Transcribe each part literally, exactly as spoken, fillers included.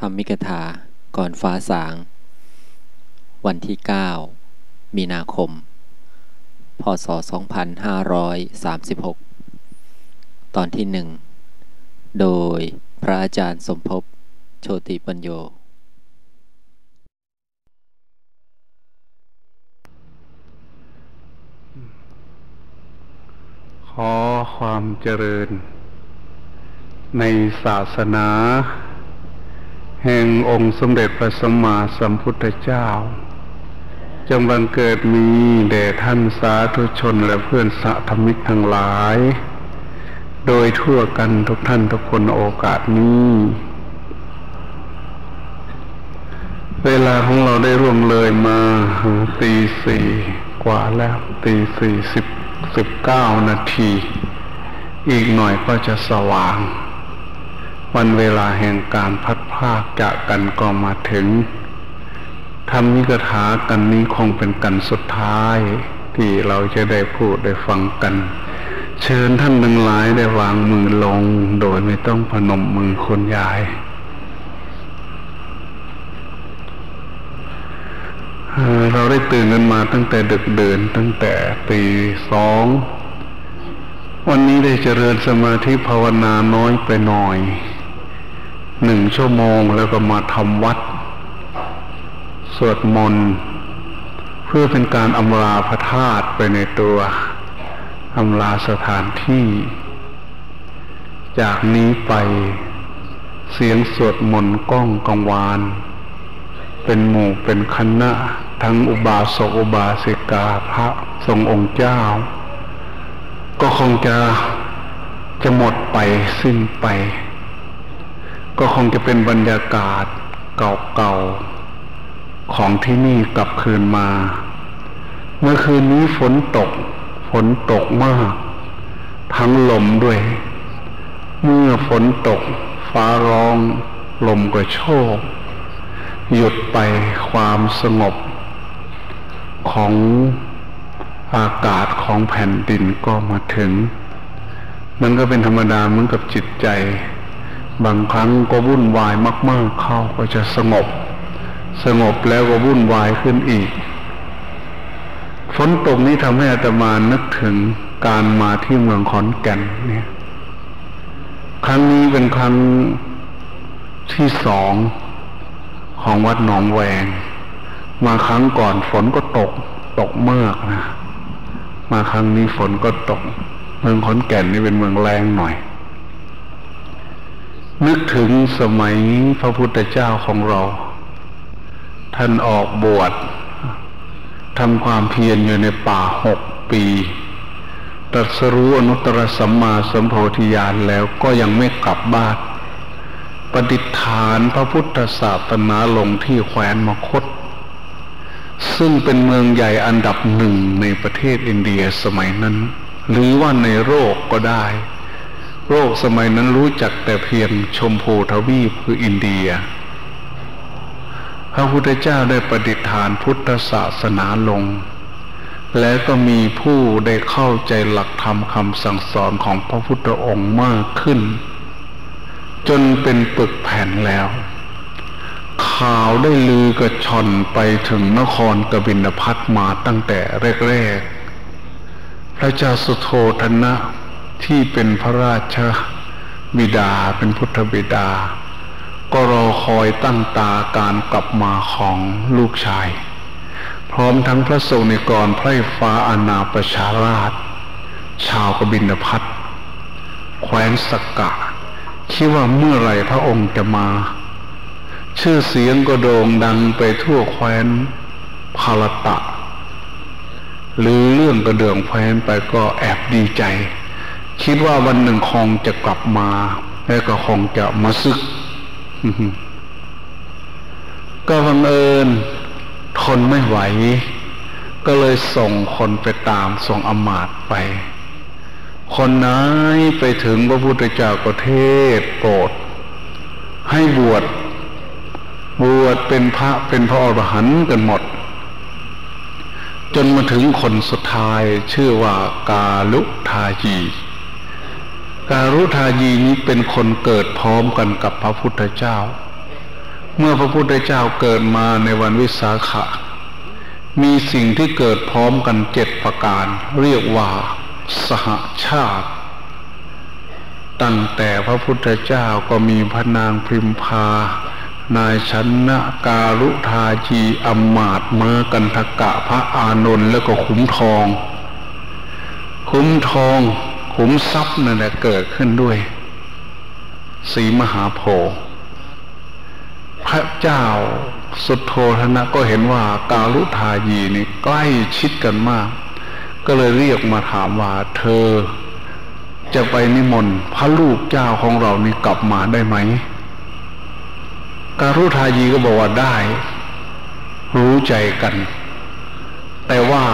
รรมิกถาก่อนฟ้าสางวันที่เก้ามีนาคมพ.ศ. สองพันห้าร้อยสามสิบหกตอนที่หนึ่งโดยพระอาจารย์สมภพโชติปัญโยขอความเจริญในศาสนาแห่งองค์สมเด็จพระสัมมาสัมพุทธเจ้าจงบังเกิดมีแด่ท่านสาธุชนและเพื่อนสะธรรมิกทั้งหลายโดยทั่วกันทุกท่านทุกคนโอกาสนี้เวลาของเราได้ร่วงเลยมาตีสี่กว่าแล้วตีสี่สิบสิบเก้านาทีอีกหน่อยก็จะสว่างวันเวลาแห่งการพัดพรากจากกันก็มาถึงธรรมิกถากันนี้คงเป็นกันสุดท้ายที่เราจะได้พูดได้ฟังกันเชิญท่านทั้งหลายได้วางมือลงโดยไม่ต้องพนมมือคุณยายเราได้ตื่นกันมาตั้งแต่ดึกดื่นตั้งแต่ตีสองวันนี้ได้เจริญสมาธิภาวนาน้อยไปหน่อยหนึ่งชั่วโมงแล้วก็มาทำวัดสวดมนต์เพื่อเป็นการอำลาพระธาตุไปในตัวอำลาสถานที่จากนี้ไปเสียงสวดมนต์ก้องกังวานเป็นหมู่เป็นคณะทั้งอุบาสกอุบาสิกาพระทรงองค์เจ้าก็คงจะจะหมดไปสิ้นไปก็คงจะเป็นบรรยากาศเก่าๆของที่นี่กลับคืนมาเมื่อคืนนี้ฝนตกฝนตกมากทั้งลมด้วยเมื่อฝนตกฟ้าร้องลมก็โชกหยุดไปความสงบของอากาศของแผ่นดินก็มาถึงมันก็เป็นธรรมดาเหมือนกับจิตใจบางครั้งก็วุ่นวายมากๆเข้าก็จะสงบสงบแล้วก็วุ่นวายขึ้นอีกฝนตกนี้ทำให้อาตมานึกถึงการมาที่เมืองขอนแก่นเนี่ยครั้งนี้เป็นครั้งที่สองของวัดหนองแวงมาครั้งก่อนฝนก็ตกตกมากนะมาครั้งนี้ฝนก็ตกเมืองขอนแก่นนี่เป็นเมืองแรงหน่อยนึกถึงสมัยพระพุทธเจ้าของเราท่านออกบวชทำความเพียรอยู่ในป่าหกปีตรัสรู้อนุตตรสัมมาสัมโพธิญาณแล้วก็ยังไม่กลับบ้านประดิษฐานพระพุทธศาสนาลงที่แคว้นมคธซึ่งเป็นเมืองใหญ่อันดับหนึ่งในประเทศอินเดียสมัยนั้นหรือว่าในโลกก็ได้โลกสมัยนั้นรู้จักแต่เพียงชมพูทวีปคืออินเดียพระพุทธเจ้าได้ประดิษฐานพุทธศาสนาลงและก็มีผู้ได้เข้าใจหลักธรรมคำสั่งสอนของพระพุทธองค์มากขึ้นจนเป็นปึกแผ่นแล้วข่าวได้ลือกระชอนไปถึงนครกบิลพัสมาตั้งแต่แรกๆพระเจ้าสุโธทนะที่เป็นพระราชบิดาเป็นพุทธบิดาก็รอคอยตั้งตาการกลับมาของลูกชายพร้อมทั้งพระสงฆ์นิกรไพร่ฟ้าอาณาประชาราษฎร์ชาวกบิลพัสแคว้นสักกะคิดว่าเมื่อไรพระองค์จะมาชื่อเสียงก็โด่งดังไปทั่วแคว้นภารตะหรือเรื่องกระเดื่องแคว้นไปก็แอบดีใจคิดว่าวันหนึ่งคงจะกลับมาและก็คงจะมาศึกก็บังเอิญทนไม่ไหวก็เลยส่งคนไปตามส่งอมาตย์ไปคนไหนไปถึงพระพุทธเจ้าก็เทศน์โปรดให้บวชบวชเป็นพระเป็นพระอรหันต์กันหมดจนมาถึงคนสุดท้ายชื่อว่ากาลุทายีกาลุทายีนี้เป็นคนเกิดพร้อมกันกับพระพุทธเจ้าเมื่อพระพุทธเจ้าเกิดมาในวันวิสาขะมีสิ่งที่เกิดพร้อมกันเจ็ดประการเรียกว่าสหชาติตั้งแต่พระพุทธเจ้าก็มีพระนางพิมพานายชนะการุธาจีอมาตย์ม้ากันทกะพระอานนท์แล้วก็ขุมทองขุมทองขุมทรัพย์นั่นแหละเกิดขึ้นด้วยศรีมหาโพธิ์พระเจ้าสุโธทนะก็เห็นว่าการุธายีนี่ใกล้ชิดกันมากก็เลยเรียกมาถามว่าเธอจะไปนิมนต์พระลูกเจ้าของเรานี่กลับมาได้ไหมการุธายีก็บอกว่าได้รู้ใจกันแต่ว่า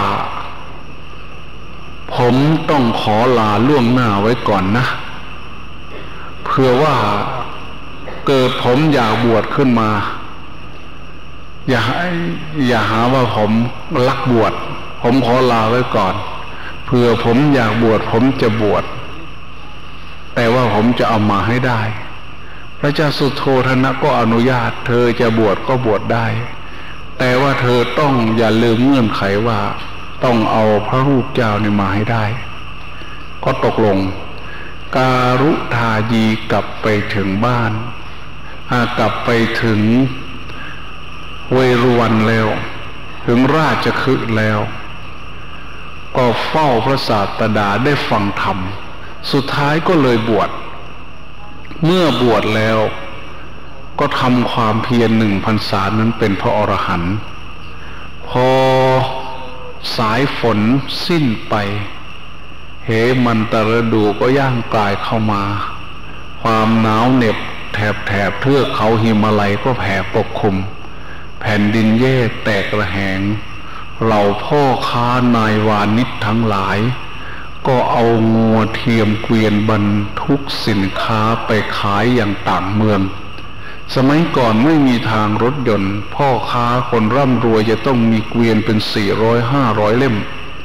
ผมต้องขอลาล่วงหน้าไว้ก่อนนะเผื่อว่าเกิดผมอยากบวชขึ้นมาอย่าอย่าหาว่าผมลักบวชผมขอลาไว้ก่อนเผื่อผมอยากบวชผมจะบวชแต่ว่าผมจะเอามาให้ได้พระเจ้าสุโธทนะก็อนุญาตเธอจะบวชก็บวชได้แต่ว่าเธอต้องอย่าลืมเงื่อนไขว่าต้องเอาพระรูปเจ้านี่มาให้ได้ก็ตกลงการุธายีกลับไปถึงบ้านกลับไปถึงเวรุวันแล้วถึงราชคฤห์แล้วก็เฝ้าพระศาสดาได้ฟังธรรมสุดท้ายก็เลยบวชเมื่อบวชแล้วก็ทำความเพียรหนึ่งพรรษานั้นเป็นพระอรหันต์พอสายฝนสิ้นไปเหมันตรดูก็ย่างกลายเข้ามาความหนาวเหน็บแถบแถบเทือกเขาหิมาลัยก็แผ่ปกคลุมแผ่นดินแยกแตกระแหงเหล่าพ่อค้านายวานิชทั้งหลายก็เอางัวเทียมเกวียนบรรทุกสินค้าไปขายอย่างต่างเมืองสมัยก่อนไม่มีทางรถยนต์พ่อค้าคนร่ำรวยจะต้องมีเกวียนเป็นสี่ร้อยห้าร้อยเล่ม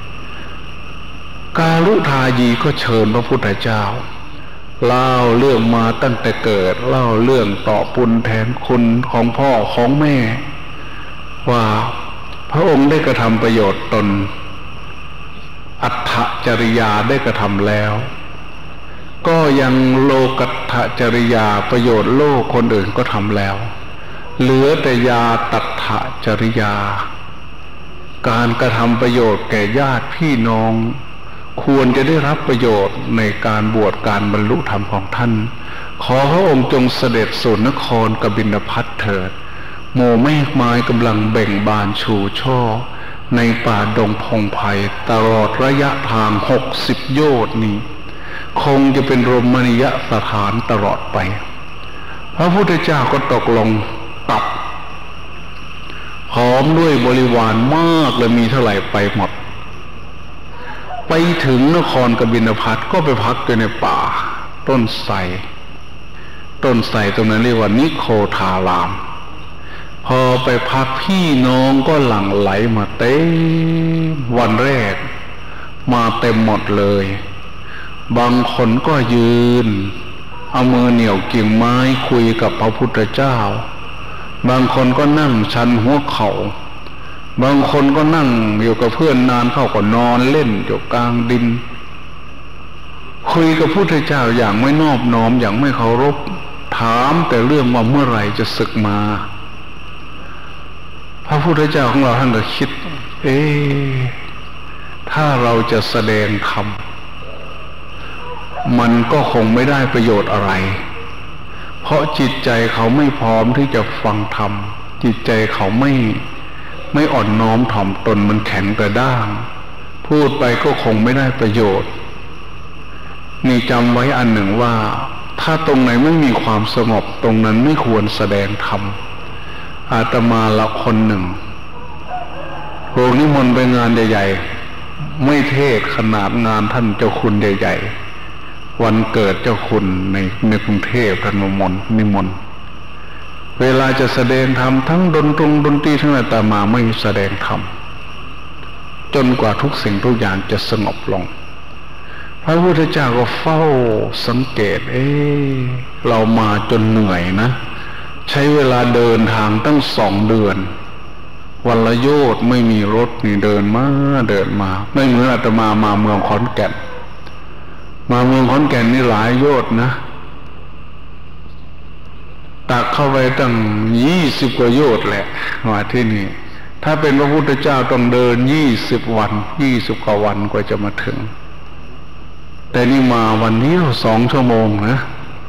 การุธายีก็เชิญพระพุทธเจ้าเล่าเรื่องมาตั้งแต่เกิดเล่าเรื่องต่อปุณแทนคุณของพ่อของแม่ว่าพระองค์ได้กระทำประโยชน์ตนอัตถจริยาได้กระทำแล้วก็ยังโลกัตถจริยาประโยชน์โลกคนอื่นก็ทำแล้วเหลือแต่ยาตัตถจริยาการกระทำประโยชน์แก่ญาติพี่น้องควรจะได้รับประโยชน์ในการบวชการบรรลุธรรมของท่านขอพระองค์จงเสด็จสู่นครกบิลพัสเถิดโมเมฆไม้กำลังเบ่งบานชูช่อในป่าดงพงไผ่ตลอดระยะทางหกสิบโยชน์นี้คงจะเป็นรมณียสถานตลอดไปพระพุทธเจ้าก็ตกลงตัดพร้อมด้วยบริวารมากและมีเท่าไหร่ไปหมดไปถึงนครกบิลพัสก็ไปพักอยู่ในป่าต้นไทรต้นไทรตรงนั้นเรียกว่านิโคทารามพอไปพักพี่น้องก็หลั่งไหลมาเต็มวันแรกมาเต็มหมดเลยบางคนก็ยืนเอามือเหนี่ยวกิ่งไม้คุยกับพระพุทธเจ้าบางคนก็นั่งชันหัวเข่าบางคนก็นั่งอยู่กับเพื่อนนานเข้าก็นอนเล่นอยู่กลางดินคุยกับพระพุทธเจ้าอย่างไม่นอบน้อมอย่างไม่เคารพถามแต่เรื่องว่าเมื่อไหร่จะศึกมาพระพุทธเจ้าของเราท่านก็คิดเอ๊ะถ้าเราจะแสดงธรรมมันก็คงไม่ได้ประโยชน์อะไรเพราะจิตใจเขาไม่พร้อมที่จะฟังธรรมจิตใจเขาไม่ไม่อ่อนน้อมถ่อมตนมันแข็งกระด้างพูดไปก็คงไม่ได้ประโยชน์นี่จำไว้อันหนึ่งว่าถ้าตรงไหนไม่มีความสงบตรงนั้นไม่ควรแสดงธรรมอาตมาละคนหนึ่งโรงนิมนต์ไปงานใหญ่ๆไม่เทศขนาดงานท่านเจ้าคุณใหญ่ๆวันเกิดเจ้าคุณในในกรุงเทพท่านนิมนต์นิมนต์เวลาจะแสดงธรรมทั้งดนตรงดนตรีทั้งอาตมาไม่แสดงธรรมจนกว่าทุกสิ่งทุกอย่างจะสงบลงพระพุทธเจ้าก็เฝ้าสังเกตเอ๊ะเรามาจนเหนื่อยนะชช้เวลาเดินทางตั้งสองเดือนวันละโยชน์ไม่มีรถนี่เดินมาเดินมาไม่เหมือนอาตมามาเมืองขอนแก่นมาเมืองขอนแก่นนี่หลายโยชน์นะตักเข้าไปตั้งยี่สิบกว่าโยชน์แหละมาที่นี่ถ้าเป็นพระพุทธเจ้าต้องเดินยี่สิบวันยี่สิบกว่าวันกว่าจะมาถึงแต่นี่มาวันนี้สองชั่วโมงนะ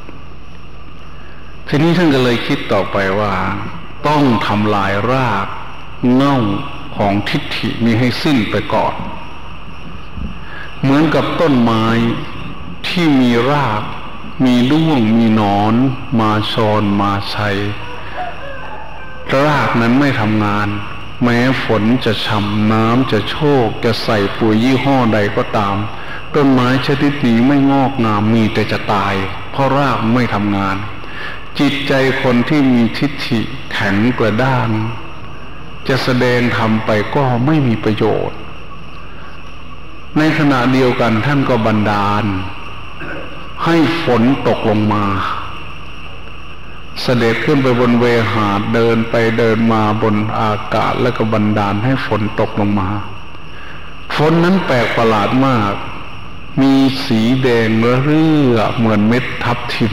ทีนี้ท่านก็เลยคิดต่อไปว่าต้องทำลายรากเง่าของทิฏฐินี้ให้สิ้นไปก่อนเหมือนกับต้นไม้ที่มีรากมีด้วงมีหนอนมาชอนมาชัยรากนั้นไม่ทำงานแม้ฝนจะช่ำน้ำจะโชกจะใส่ปุ๋ยยี่ห้อใดก็ตามต้นไม้ชนิดนี้ไม่งอกงามมีแต่จะตายเพราะรากไม่ทำงานจิตใจคนที่มีทิฏฐิแข็งกระด้างจะแสดงทำไปก็ไม่มีประโยชน์ในขณะเดียวกันท่านก็บันดาลให้ฝนตกลงมาเสด็จขึ้นไปบนเวหาดเดินไปเดินมาบนอากาศแล้วก็บันดาลให้ฝนตกลงมาฝนนั้นแปลกประหลาดมากมีสีแดงระเรื่อเหมือนเม็ดทับทิม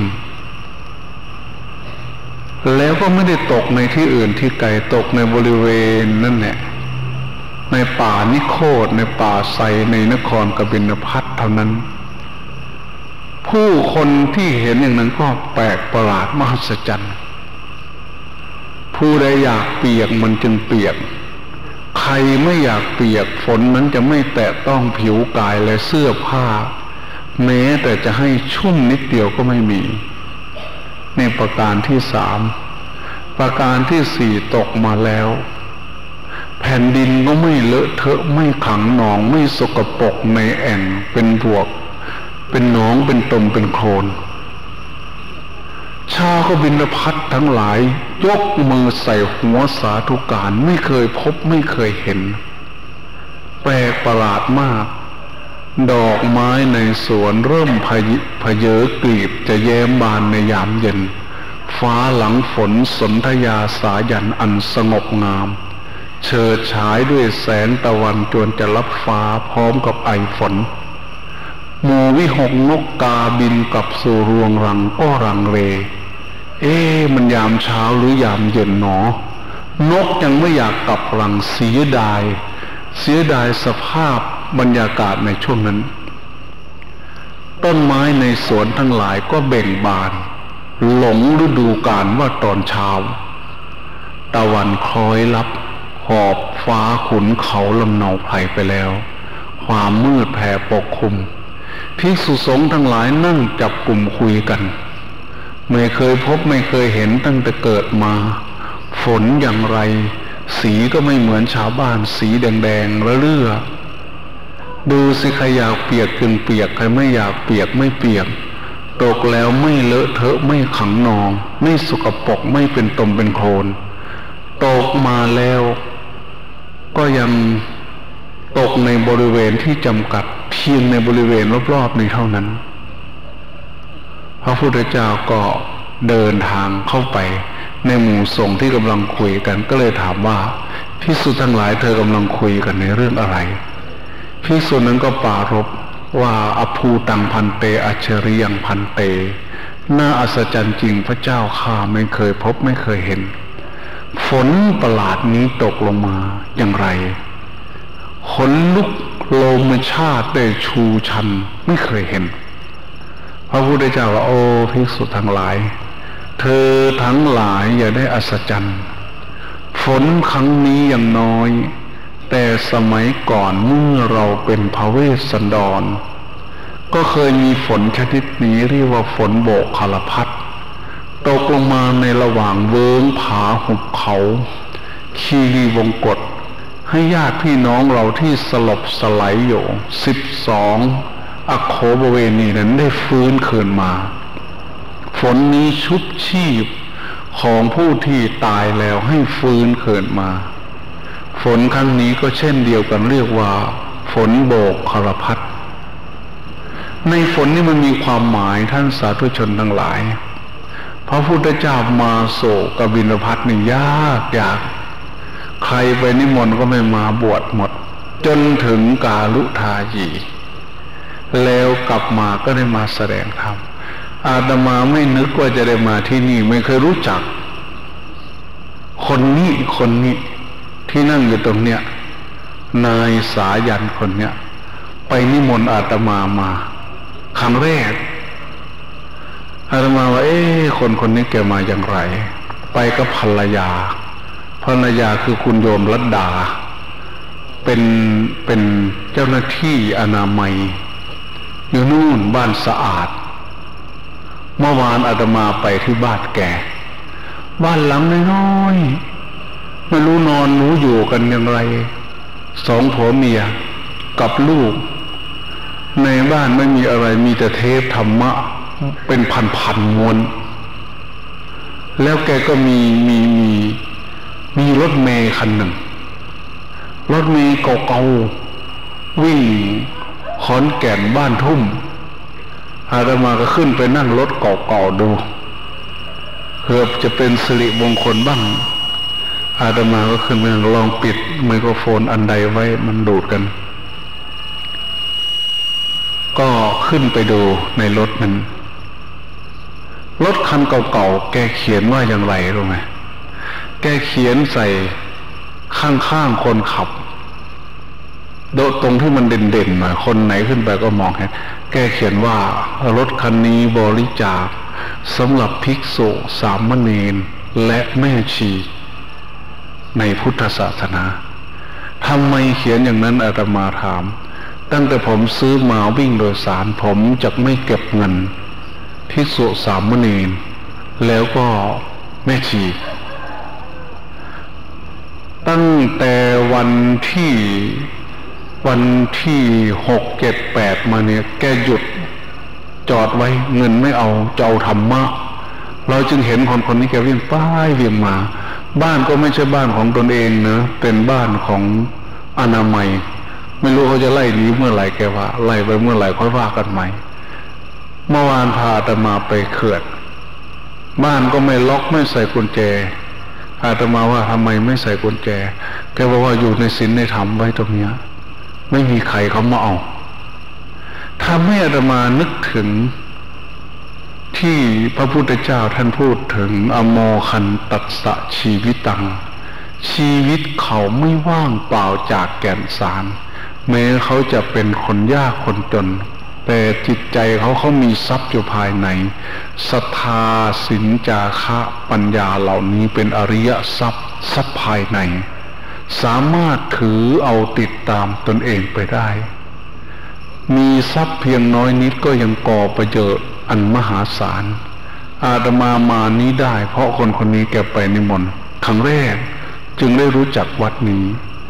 แล้วก็ไม่ได้ตกในที่อื่นที่ไกลตกในบริเวณนั่นแหละในป่านิโคธในป่าไทรในนครกบิลพัสเท่านั้นผู้คนที่เห็นอย่างนั้นก็แปลกประหลาดมหัศจรรย์ผู้ใดอยากเปียกมันจึงเปียกใครไม่อยากเปียกฝนนั้นจะไม่แตะต้องผิวกายและเสื้อผ้าแม้แต่จะให้ชุ่มนิดเดียวก็ไม่มีในประการที่สามประการที่สี่ตกมาแล้วแผ่นดินก็ไม่เลอะเทอะไม่ขังหนองไม่สกปรกในแอ่งเป็นบวกเป็นหนองเป็นตมเป็นโคลนชาวกบิลพัสทั้งหลายยกมือใส่หัวสาธุการไม่เคยพบไม่เคยเห็นแปลกประหลาดมากดอกไม้ในสวนเริ่มพยิพเยอกลีบจะแย้มบานในยามเย็นฟ้าหลังฝนสนธยาสายันอันสงบงามเฉิดฉายด้วยแสงตะวันจวนจะรับฟ้าพร้อมกับไอฝนหมู่วิหกนกกาบินกลับสู่รวงรังก็รังเรเอ๊ะมันยามเช้าหรือยามเย็นหนอนกยังไม่อยากกลับรังเสียดายเสียดายสภาพบรรยากาศในช่วงนั้นต้นไม้ในสวนทั้งหลายก็เบ่งบานหลงฤดูกาลว่าตอนเช้าตะวันคล้อยลับหอบฟ้าขุนเขาลำเนาไพรไปแล้วความมืดแผ่ปกคลุมภิกษุสงฆ์ทั้งหลายนั่งจับกลุ่มคุยกันไม่เคยพบไม่เคยเห็นตั้งแต่เกิดมาฝนอย่างไรสีก็ไม่เหมือนชาวบ้านสีแดงๆระเรื่อดูสิใครอยากเปียกจึงเปียกใครไม่อยากเปียกไม่เปียกตกแล้วไม่เลอะเทอะไม่ขังนองไม่สกปรกไม่เป็นตมเป็นโคลนตกมาแล้วก็ยังตกในบริเวณที่จำกัดเพียงในบริเวณรอบๆนี้เท่านั้นพระพุทธเจ้าก็เดินทางเข้าไปในหมู่สงฆ์ที่กำลังคุยกันก็เลยถามว่าภิกษุทั้งหลายเธอกำลังคุยกันในเรื่องอะไรภิกษุนั้นก็ปรารภว่าอภูตังพันเตอัจฉริยังพันเตน่าอัศจรรย์จริงพระเจ้าข้าไม่เคยพบไม่เคยเห็นฝนประหลาดนี้ตกลงมาอย่างไรขนลุกโลมชาติได้ชูชันไม่เคยเห็นพระพุทธเจ้าว่าโอ้ภิกษุทั้งหลายเธอทั้งหลายอย่าได้อัศจรรย์ฝนครั้งนี้อย่างน้อยแต่สมัยก่อนเมื่อเราเป็นพระเวสสันดรก็เคยมีฝนชนิดนี้เรียกว่าฝนโบกคลพัดตกลงมาในระหว่างเวิ้งผาหุบเขาคีรีวงกฏให้ญาติพี่น้องเราที่สลบสลายอยู่สิบสองอโคบเวณีนั้นได้ฟื้นคืนมาฝนนี้ชุบชีพของผู้ที่ตายแล้วให้ฟื้นคืนมาฝนครั้งนี้ก็เช่นเดียวกันเรียกว่าฝนโบกคลพัดในฝนนี่มันมีความหมายท่านสาธุชนทั้งหลายพระพุทธเจ้ามาโศกบิณฑบาตนี่ยากยากใครไปนิมนต์ก็ไม่มาบวชหมดจนถึงกาลุทายีแล้วกลับมาก็ได้มาแสดงธรรมอาตมาไม่นึกว่าจะได้มาที่นี่ไม่เคยรู้จักคนนี้คนนี้ที่นั่งอยู่ตรงเนี้ยนายสายันคนเนี้ยไปนิมนต์อาตมามาครั้งแรกอาตมาว่าเอ๊ะคนคนนี้แกมาอย่างไรไปกับภรรยาภรรยาคือคุณโยมรัตดาเป็นเป็นเจ้าหน้าที่อนามัยอยู่นู่นบ้านสะอาดเมื่อวานอาตมาไปที่บ้านแกบ้านหลังน้อยๆไม่รู้นอนรู้อยู่กันอย่างไรสองผัวเมียกับลูกในบ้านไม่มีอะไรมีแต่เทปธรรมะเป็นพันๆม้วนแล้วแกก็มีมีมีมีรถเมล์คันหนึ่งรถเมล์เก่าๆวิ่งขอนแก่นบ้านทุ่มอาตมาก็ขึ้นไปนั่งรถเก่าๆดูเพื่อจะเป็นสิริมงคลบ้างอาตมาก็ขึ้นไปลองปิดไมโครโฟนอันใดไว้มันดูดกันก็ขึ้นไปดูในรถนั้นรถคันเก่าๆแกเขียนว่าอย่างไรรู้ไหมแกเขียนใส่ข้างๆคนขับโดดตรงที่มันเด่นๆหน่อยคนไหนขึ้นไปก็มองเห็นแกเขียนว่ารถคันนี้บริจาคสำหรับภิกษุสามเณรและแม่ชีในพุทธศาสนาทำไมเขียนอย่างนั้นอาตมาถามตั้งแต่ผมซื้อมาวิ่งโดยสารผมจะไม่เก็บเงินภิกษุสามเณรแล้วก็แม่ชีตั้งแต่วันที่วันที่หกเจ็ดแปดมาเนี่ยแกหยุดจอดไว้เงินไม่เอาเจ้าธรรมะเราจึงเห็นคนคนนี้แกวิ่งป้ายวิ่งมาบ้านก็ไม่ใช่บ้านของตนเองนะเป็นบ้านของอนามัยไม่รู้เขาจะไล่หนีเมื่อไหร่แกว่าไล่ไปเมื่อไหร่ค่อยว่ากันใหม่เมื่อวานพาอาตมาไปเขื่อนบ้านก็ไม่ล็อกไม่ใส่กุญแจอาตมาว่าทำไมไม่ใส่กุญแจแกบอกว่าอยู่ในศีลในธรรมไว้ตรงเนี้ยไม่มีใครเขามาเอาทำให้อาตมานึกถึงที่พระพุทธเจ้าท่านพูดถึงอโมคันตัสสะชีวิตังชีวิตเขาไม่ว่างเปล่าจากแก่นสารแม้เขาจะเป็นคนยากคนจนแต่จิตใจเขาเขามีทรัพย์อยู่ภายในศรัทธาศีลจาคะปัญญาเหล่านี้เป็นอริยทรัพย์ทรัพย์ภายในสามารถถือเอาติดตามตนเองไปได้มีทรัพย์เพียงน้อยนิดก็ยังก่อประโยชน์อันมหาศาลอาตมามานี้ได้เพราะคนคนนี้แกไปนิมนต์ครั้งแรกจึงได้รู้จักวัดนี้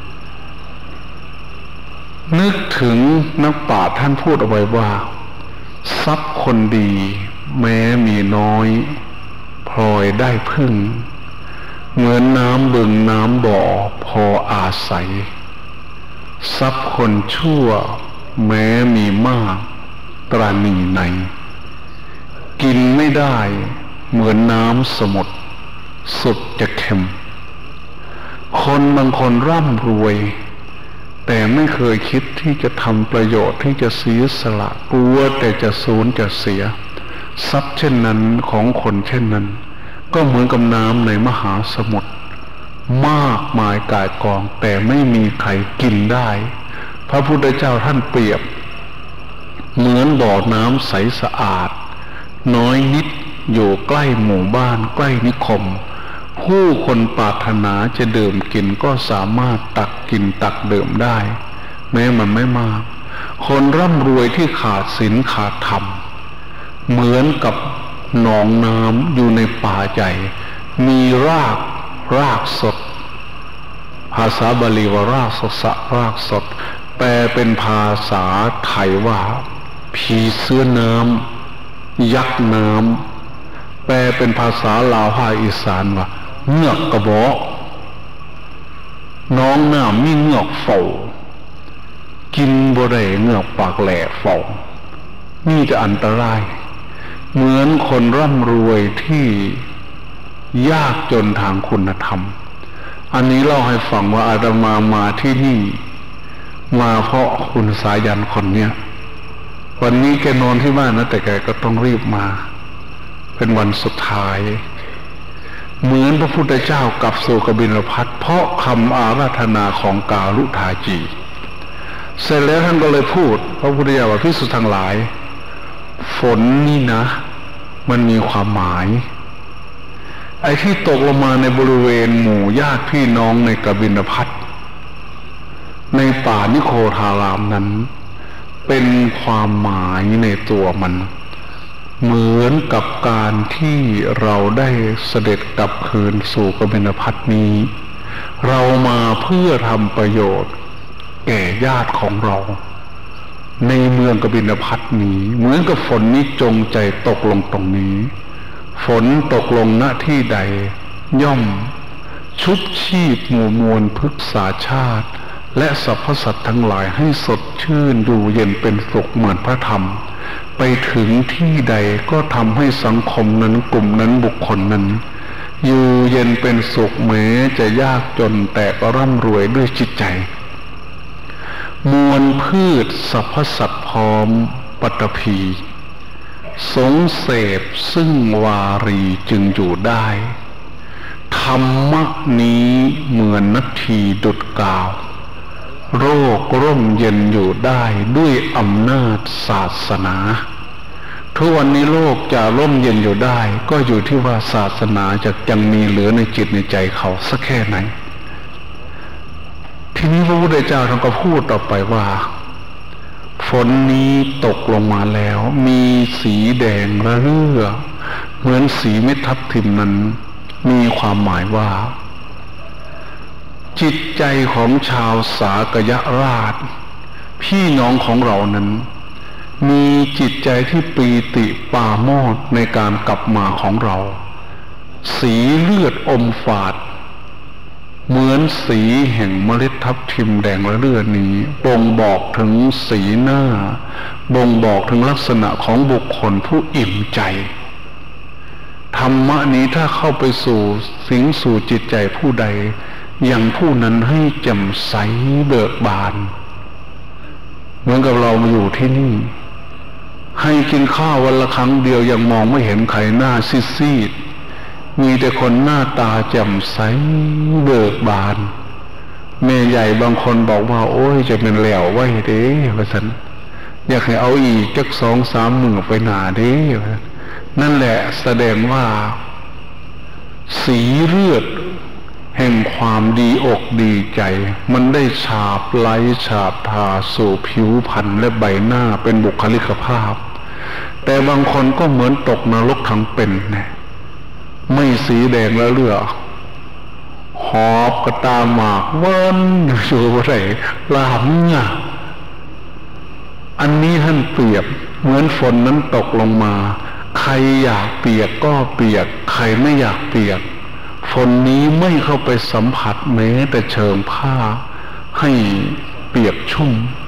นึกถึงนักปราชญ์ท่านพูดเอาไว้ว่าทรัพย์คนดีแม้มีน้อยพลอยได้พึ่งเหมือนน้ำบึงน้ำบ่อพออาศัยทรัพย์คนชั่วแม้มีมากตรานีในกินไม่ได้เหมือนน้ำสมุทรสุดจะเค็มคนบางคนร่ำรวยแต่ไม่เคยคิดที่จะทำประโยชน์ที่จะเสียสละกลัวแต่จะสูญจะเสียทรัพย์เช่นนั้นของคนเช่นนั้นก็เหมือนกับน้ำในมหาสมุทรมากมายกายกองแต่ไม่มีใครกินได้พระพุทธเจ้าท่านเปรียบเหมือนบ่อน้ำใสสะอาดน้อยนิดอยู่ใกล้หมู่บ้านใกล้นิคมผู้คนปรารถนาจะดื่มกินก็สามารถตักกินตักดื่มได้แม้มันไม่มากคนร่ำรวยที่ขาดศีลขาดธรรมเหมือนกับหนองน้ำอยู่ในป่าใหญ่มีรากรากสดภาษาบาลีว่ารากสดสะรากสดแปลเป็นภาษาไทยว่าผีเสื้อน้ำยักษ์น้ำแปลเป็นภาษาลาวภาคอีสานว่าเงือกกระบอกน้องน้ำมีเงือกเฝ้ากินบ่ได้เงือกปากแหล่เฝ้านี่จะอันตรายเหมือนคนร่ำรวยที่ยากจนทางคุณธรรมอันนี้เล่าให้ฟังว่าอาตมามาที่นี่มาเพราะคุณสายันคนเนี้ยวันนี้แกนอนที่บ้านนะแต่แกก็ต้องรีบมาเป็นวันสุดท้ายเหมือนพระพุทธเจ้ากลับสู่กบิลพัสเพราะคำอาราธนาของกาลุทาจีเสร็จแล้วท่านก็เลยพูดพระพุทธเจ้าว่าภิกษุทั้งหลายฝนนี่นะมันมีความหมายไอ้ที่ตกลงมาในบริเวณหมู่ญาติพี่น้องในกบิลพัสในป่านิโคธารามนั้นเป็นความหมายในตัวมันเหมือนกับการที่เราได้เสด็จกลับคืนสู่กบิลพัสนี้เรามาเพื่อทำประโยชน์แก่ญาติของเราในเมืองกบิลพัสนี้เหมือนกับฝนนี้จงใจตกลงตรงนี้ฝนตกลงณที่ใดย่อมชุบชีพหมู่มวลพฤกษาชาติและสรรพสัตว์ทั้งหลายให้สดชื่นอยู่เย็นเป็นสุขเหมือนพระธรรมไปถึงที่ใดก็ทำให้สังคมนั้นกลุ่มนั้นบุคคลนั้นอยู่เย็นเป็นสุขแม้จะยากจนแต่ก็ร่ำรวยด้วยจิตใจมวลพืชสรรพสัตว์พร้อมปัตภีสงเสพซึ่งวารีจึงอยู่ได้ธรรมะนี้เหมือนนาทีดุจกาวโรคร่มเย็นอยู่ได้ด้วยอำนาจศาสนาทุกวันนี้โลกจะร่มเย็นอยู่ได้ก็อยู่ที่ว่าศาสนาจะยังมีเหลือในจิตในใจเขาสักแค่ไหนทีนี้พระพุทธเจ้าท่านก็พูดต่อไปว่าฝนนี้ตกลงมาแล้วมีสีแดงระเรื่อเหมือนสีเม็ดทับทิมนั้นมีความหมายว่าจิตใจของชาวสากยราชพี่น้องของเรานั้นมีจิตใจที่ปีติปราโมทย์ในการกลับมาของเราสีเลือดอมฝาดเหมือนสีแห่งเมล็ดทับทิมแดงระเรื่อนี้บ่งบอกถึงสีหน้าบ่งบอกถึงลักษณะของบุคคลผู้อิ่มใจธรรมะนี้ถ้าเข้าไปสู่สิงสู่จิตใจผู้ใดอย่างผู้นั้นให้แจ่มใสเบิกบานเหมือนกับเรามาอยู่ที่นี่ให้กินข้าววันละครั้งเดียวยังมองไม่เห็นใครหน้าซีดๆมีแต่คนหน้าตาแจ่มใสเบิกบานแม่ใหญ่บางคนบอกว่าโอ้ยจะเป็นแหลวไว้เด้ว่าสันอยากให้เอาอีกจักสองสามมือไปหนาเด้นั่นแหละแสดงว่าสีเลือดแห่งความดีอกดีใจมันได้ฉาบไล้ฉาบทาสู่ผิวพรรณและใบหน้าเป็นบุคลิกภาพแต่บางคนก็เหมือนตกนรกทั้งเป็นนะไม่สีแดงแล้วเลือหอบกระตาหมากวันอยู่ไรลามเนี่ยอันนี้ท่านเปรียบเหมือนฝนนั้นตกลงมาใครอยากเปียกก็เปียกใครไม่อยากเปียกฝนนี้ไม่เข้าไปสัมผัสแม้แต่เชิงผ้าให้เปียกชุ่ม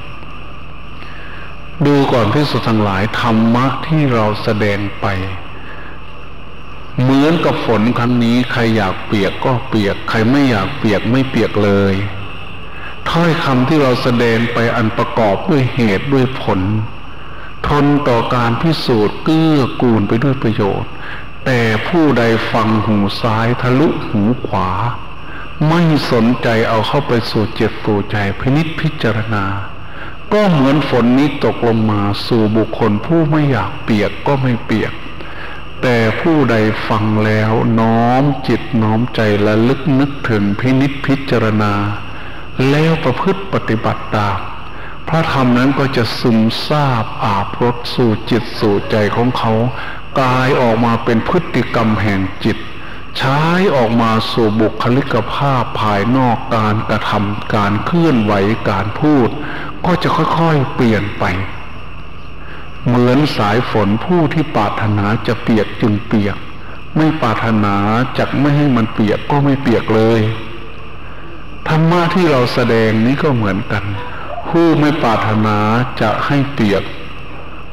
ดูก่อนภิกษุทั้งหลายธรรมะที่เราแสดงไปเหมือนกับฝนครั้งนี้ใครอยากเปียกก็เปียกใครไม่อยากเปียกไม่เปียกเลยถ้อยคำที่เราแสดงไปอันประกอบด้วยเหตุด้วยผลทนต่อการพิสูจน์เกื้อกูลไปด้วยประโยชน์แต่ผู้ใดฟังหูซ้ายทะลุหูขวาไม่สนใจเอาเข้าไปสู่จิตสู่ใจพินิจพิจารณาก็เหมือนฝนนี้ตกลงมาสู่บุคคลผู้ไม่อยากเปียกก็ไม่เปียกแต่ผู้ใดฟังแล้วน้อมจิตน้อมใจและลึกนึกถึงพินิจพิจารณาแล้วประพฤติปฏิบัติตามพระธรรมนั้นก็จะซึมซาบอาบรสสู่จิตสู่ใจของเขากลายออกมาเป็นพฤติกรรมแห่งจิตใช้ออกมาสู่บุคลิกภาพภายนอกการกระทำการเคลื่อนไหวการพูดก็จะค่อยๆเปลี่ยนไปเหมือนสายฝนผู้ที่ปรารถนาจะเปียกจึงเปียกไม่ปรารถนาจะไม่ให้มันเปียกก็ไม่เปียกเลยธรรมะที่เราแสดงนี้ก็เหมือนกันผู้ไม่ปรารถนาจะให้เปียก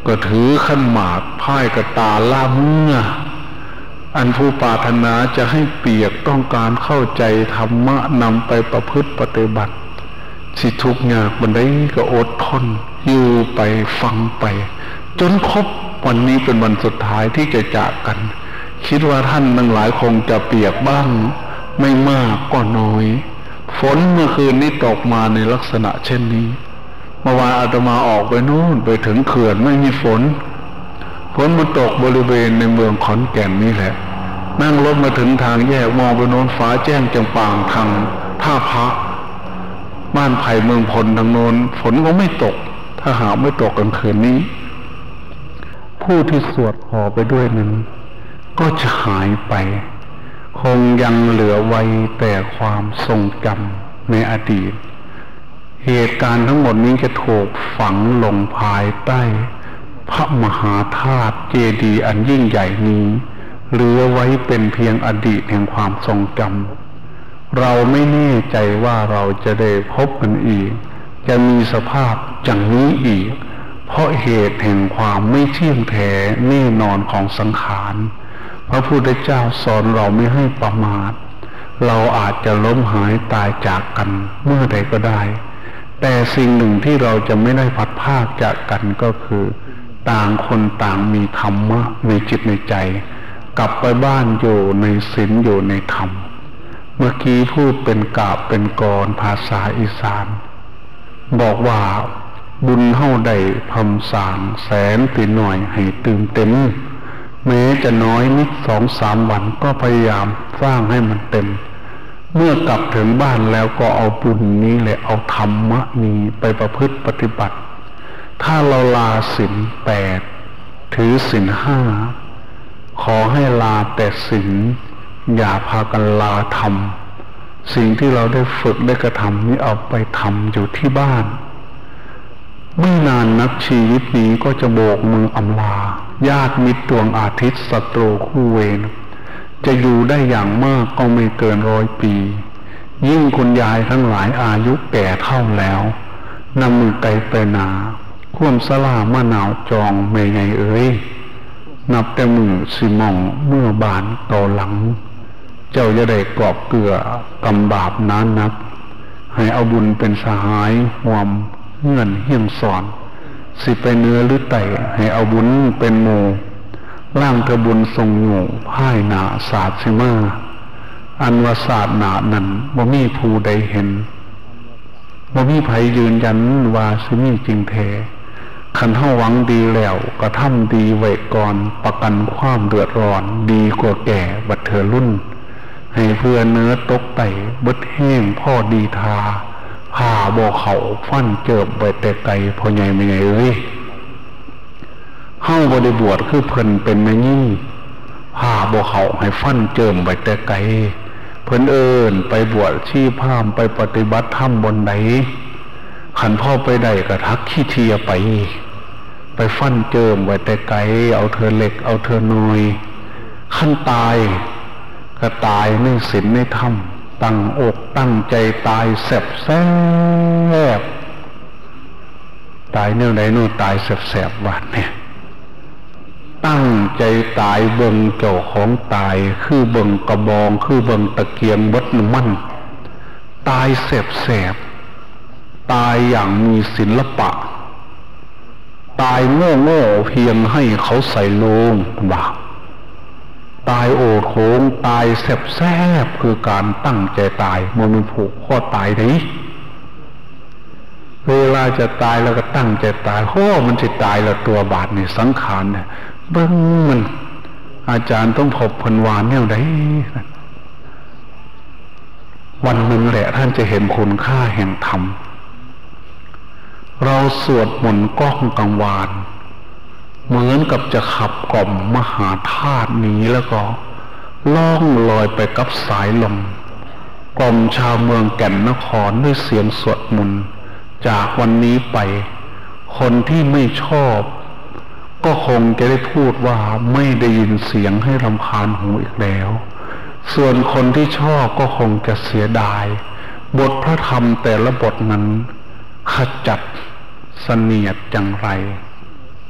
ก็ถือขันหมากพ่ายกระตาล่าเมื่ออันผู้ปรารถนาจะให้เปียกต้องการเข้าใจธรรมะนำไปประพฤติปฏิบัติสิทุกข์ยากบันไดก็อดทนอยู่ไปฟังไปจนครบวันนี้เป็นวันสุดท้ายที่จะจากกันคิดว่าท่านทั้งหลายคงจะเปียกบ้างไม่มากก็น้อยฝนเมื่อคืนนี้ตกมาในลักษณะเช่นนี้เมื่อวานอาตมาออกไปโน่นไปถึงเขื่อนไม่มีฝนฝนมันตกบริเวณในเมืองขอนแก่นนี่แหละนั่งรถมาถึงทางแยกมองไปโน้นฟ้าแจ้งจังปางทางท่าพระบ้านไผ่เมืองพลทางโน้นฝนก็ไม่ตกถ้าหากไม่ตกกลางคืนนี้ผู้ที่สวดห่อไปด้วยนั้นก็จะหายไปคงยังเหลือไว้แต่ความทรงจำในอดีตเหตุการณ์ทั้งหมดนี้จะถูกฝังลงภายใต้พระมหาธาตุเจดีย์อันยิ่งใหญ่นี้เหลือไว้เป็นเพียงอดีตแห่งความทรงจำเราไม่แน่ใจว่าเราจะได้พบกันอีกจะมีสภาพอย่างนี้อีกเพราะเหตุแห่งความไม่เที่ยงแท้แน่นอนของสังขารพระพุทธเจ้าสอนเราไม่ให้ประมาทเราอาจจะล้มหายตายจากกันเมื่อใดก็ได้แต่สิ่งหนึ่งที่เราจะไม่ได้พัดพรากจากกันก็คือต่างคนต่างมีธรรมะในจิตในใจกลับไปบ้านอยู่ในศีลอยู่ในธรรมเมื่อกี้พูดเป็นกาบเป็นกรภาษาอีสานบอกว่าบุญเฮาได้พำสางแสนตีหน่อยให้ตื่นเต็มแม้จะน้อยนิดสองสามวันก็พยายามสร้างให้มันเต็มเมื่อกลับถึงบ้านแล้วก็เอาบุญนี้แหละเอาธรรมะนี้ไปประพฤติปฏิบัติถ้าเราลาศีลแปดถือศีลห้าขอให้ลาแต่ศีลอย่าพากันลาธรรมสิ่งที่เราได้ฝึกได้กระทำนี้เอาไปทำอยู่ที่บ้านไม่นานนักชีวิตนี้ก็จะโบกมืออำลาญาติมิตรดวงอาทิตย์ศัตรูคู่เวรจะอยู่ได้อย่างมากก็ไม่เกินร้อยปียิ่งคุณยายทั้งหลายอายุแก่เท่าแล้วนำมือไกลไปนาข่วมสลามะนาวจองไม่ไงเอ้ยนับแต่มือสิมองเมื่อบานโตหลังเจ้าจะได้กอบเกลือกำบาปน้านักให้เอาบุญเป็นสหายห่วมเงื่อนเฮี้ยงสอนสิไปเนื้อหรือไตให้เอาบุญเป็นโมร่างเธอบุญทรงอยู่พ่ายหนาศาสตร์สิมาอันว่าศาสตร์หนานั้นบ่มีผู้ใดเห็นบ่มีไผยืนยันว่าสิมีจริงแท้คันเฮาหวังดีแล้วก็ทำดีไว้ก่อนประกันความเดือดร้อนดีกว่าแก่บัดเธอรุ่นให้เพื่อเนื้อตกไตเบิดแห้งพ่อดีทาผ่าบ่เขาฟันเจิบไว้แต่ไกลพอใหญ่ไม่ใหญ่เอ้ยเฮาบ่ได้บวชคือเพิ่นเป็นแม่ยี่ผ่าบ่เขาให้ฟันเจิมไว้แต่ไกลเพิ่นเอิ้นไปบวชชีพราหมณ์ไปปฏิบัติธรรมบนใดขันพ่อไปได้กระทักขี้เทียไปไปฟันเจิมไว้แต่ไกลเอาเธอเล็กเอาเธอน้อยขั้นตายก็ตายในศีลในธรรมตั้งอกตั้งใจตายแสบแสบตายเนี่ยไหนโน่ตายแสบแสบหวานเนี่ยตั้งใจตายเบิ่งเจ้าของตายคือเบิ่งกระบองคือเบิ่งตะเกียงบดน้ำมันตายแสบแสบตายอย่างมีศิลปะตายโง่โง่เพียงให้เขาใส่โลงบ่าตายโอดโหงตายแสบแสบคือการตั้งใจตายมันมีผูกข้อตายได้เวลาจะตายแล้วก็ตั้งใจตายโอ้มันจะตายแล้วตัวบาดเนี่ยสังขารเนี่ยเบิ้งมันอาจารย์ต้องพบพันวานแนวใดวันนึงแหละท่านจะเห็นคุณค่าแห่งธรรมเราสวดมนต์ก้องกังวานเหมือนกับจะขับกล่อมมหาธาตุนี้แล้วก็ล่องลอยไปกับสายลมกล่อมชาวเมืองแก่นนครด้วยเสียงสวดมนต์จากวันนี้ไปคนที่ไม่ชอบก็คงจะได้พูดว่าไม่ได้ยินเสียงให้รำคาญหูอีกแล้วส่วนคนที่ชอบก็คงจะเสียดายบทพระธรรมแต่ละบทนั้นขจัดเสนียดอย่างไร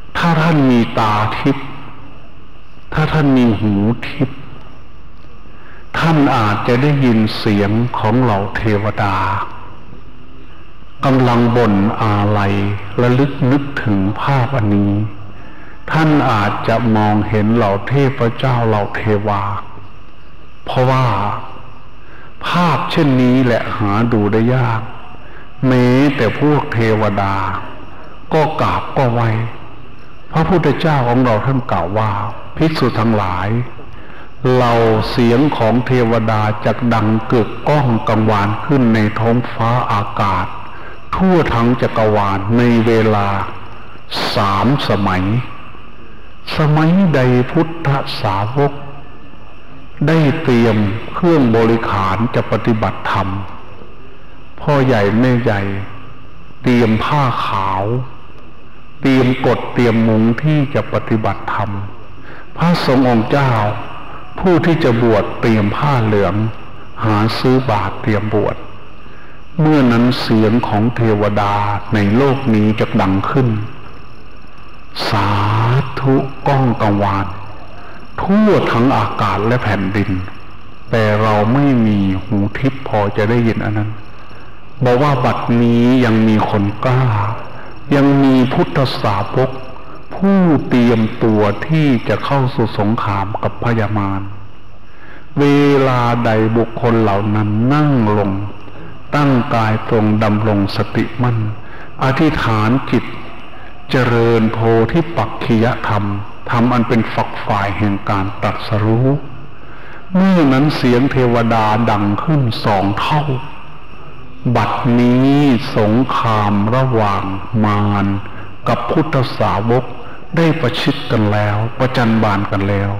ถ้าท่านมีตาทิพย์ถ้าท่านมีหูทิพย์ท่านอาจจะได้ยินเสียงของเหล่าเทวดากำลังบ่นอาลัยและลึกนึกถึงภาพอันนี้ท่านอาจจะมองเห็นเหล่าเทพเจ้าเหล่าเทวาเพราะว่าภาพเช่นนี้แหละหาดูได้ยากแม้แต่พวกเทวดาก็กราบก็ไหว้พระพุทธเจ้าของเราท่านกล่าวว่าภิกษุทั้งหลายเหล่าเสียงของเทวดาจักดังกึกก้องกังวานขึ้นในท้องฟ้าอากาศทั่วทั้งจักรวาลในเวลาสามสมัยสมัยใดพุทธสาวกได้เตรียมเครื่องบริขารจะปฏิบัติธรรมพ่อใหญ่แม่ใหญ่เตรียมผ้าขาวเตรียมกฎเตรียมมุงที่จะปฏิบัติธรรมพระสงฆ์องค์เจ้าผู้ที่จะบวชเตรียมผ้าเหลืองหาซื้อบาตรเตรียมบวชเมื่อนั้นเสียงของเทวดาในโลกนี้จะดังขึ้นสาธุก้องกังวานทั่วทั้งอากาศและแผ่นดินแต่เราไม่มีหูทิพย์พอจะได้ยินอันนั้นบอกว่าบัดนี้ยังมีคนกล้ายังมีพุทธสาวกผู้เตรียมตัวที่จะเข้าสู่สงครามกับพญามารเวลาใดบุคคลเหล่านั้นนั่งลงตั้งกายตรงดำรงสติมั่นอธิษฐานจิตเจริญโพธิปักขิยธรรมธรรมอันเป็นฝักฝ่ายแห่งการตรัสรู้เมื่อนั้นเสียงเทวดาดังขึ้นสองเท่าบัดนี้สงครามระหว่างมารกับพุทธสาวกได้ประชิดกันแล้วประจันบานกันแล้ว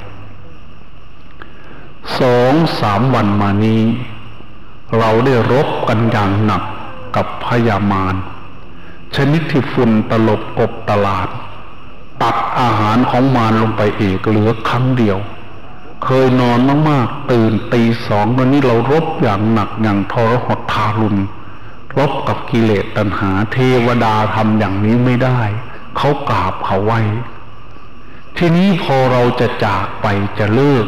สองสามวันมานี้เราได้รบกันอย่างหนักกับพญามารชนิดที่ฝุ่นตลบกบตลาดตัดอาหารของมารลงไปเอกเหลือครั้งเดียวเคยนอนมากๆตื่นตีสองวันนี้เรารบอย่างหนักอย่างทรหดทารุณรบกับกิเลสตัณหาเทวดาทำอย่างนี้ไม่ได้เขากราบเขาไหว้ทีนี้พอเราจะจากไปจะเลิก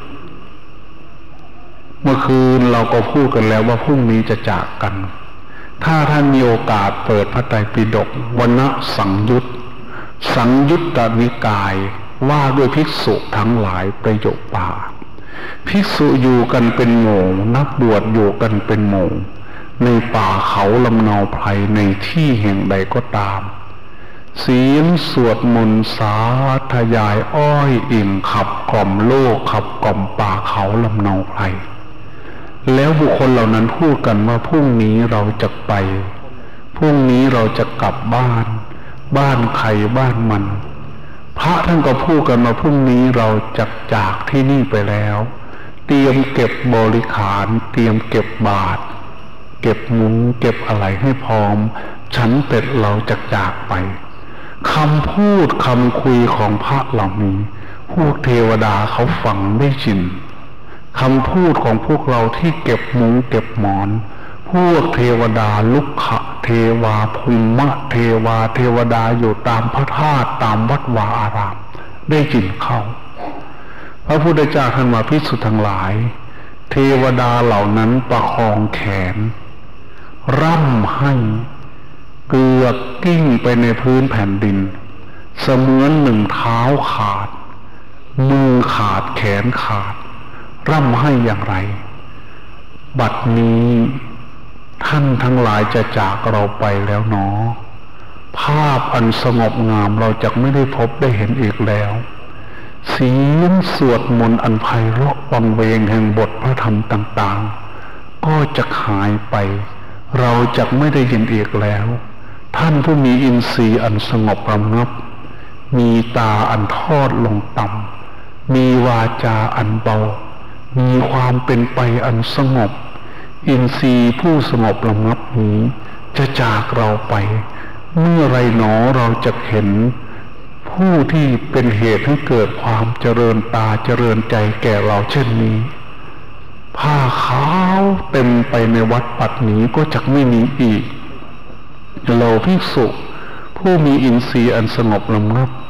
เมื่อคืนเราก็พูดกันแล้วว่าพรุ่งนี้จะจากกันถ้าท่านมีโอกาสเปิดพระไตรปิฎกวรรณสังยุตสังยุตตนิกายว่าด้วยภิกษุทั้งหลายประโยคป่าภิกษุอยู่กันเป็นหมู่นักบวชอยู่กันเป็นหมู่ในป่าเขาลำเนาไพรในที่แห่งใดก็ตามเสียงสวดมนต์สาธยายอ้อยอิ่มขับกล่อมโลกขับกล่อมป่าเขาลำเนาไพรแล้วบุคคลเหล่านั้นพูดกันว่าพรุ่งนี้เราจะไปพรุ่งนี้เราจะกลับบ้านบ้านใครบ้านมันพระท่านก็พูดกันมาพรุ่งนี้เราจะจากที่นี่ไปแล้วเตรียมเก็บบริขารเตรียมเก็บบาตรเก็บมุ้งเก็บอะไรให้พร้อมฉันเป็ดเราจะจากไปคำพูดคำคุยของพระเหล่านี้พวกเทวดาเขาฟังไม่ชินคำพูดของพวกเราที่เก็บมุ้งเก็บหมอนพวกเทวดาลุกขะเทวาภูมะเทวาเทวดาอยู่ตามพระธาตุตามวัดวาอารามได้ยินเข้าพระพุทธเจ้าท่านว่าภิกษุทั้งหลายเทวดาเหล่านั้นประคองแขนร่ำให้เกือกกิ้งไปในพื้นแผ่นดินเสมือนหนึ่งเท้าขาดมือขาดแขนขาดร่ำให้อย่างไรบัดนี้ท่านทั้งหลายจะจากเราไปแล้วเนาะภาพอันสงบงามเราจะไม่ได้พบได้เห็นอีกแล้วเสียงสวดมนต์อันไพเราะวังเวงแห่งบทพระธรรมต่างๆก็จะหายไปเราจะไม่ได้ยินอีกแล้วท่านผู้มีอินทรีย์อันสงบระงับมีตาอันทอดลงต่ำมีวาจาอันเบามีความเป็นไปอันสงบอินทรีย์ผู้สงบระงับนี้จะจากเราไปเมื่อไรหนอเราจะเห็นผู้ที่เป็นเหตุให้เกิดความเจริญตาเจริญใจแก่เราเช่นนี้ผ้าขาวเต็มไปในวัดปัดนี้ก็จะไม่มีอีกเราภิกษุผู้มีอินทรีย์อันสงบระงับ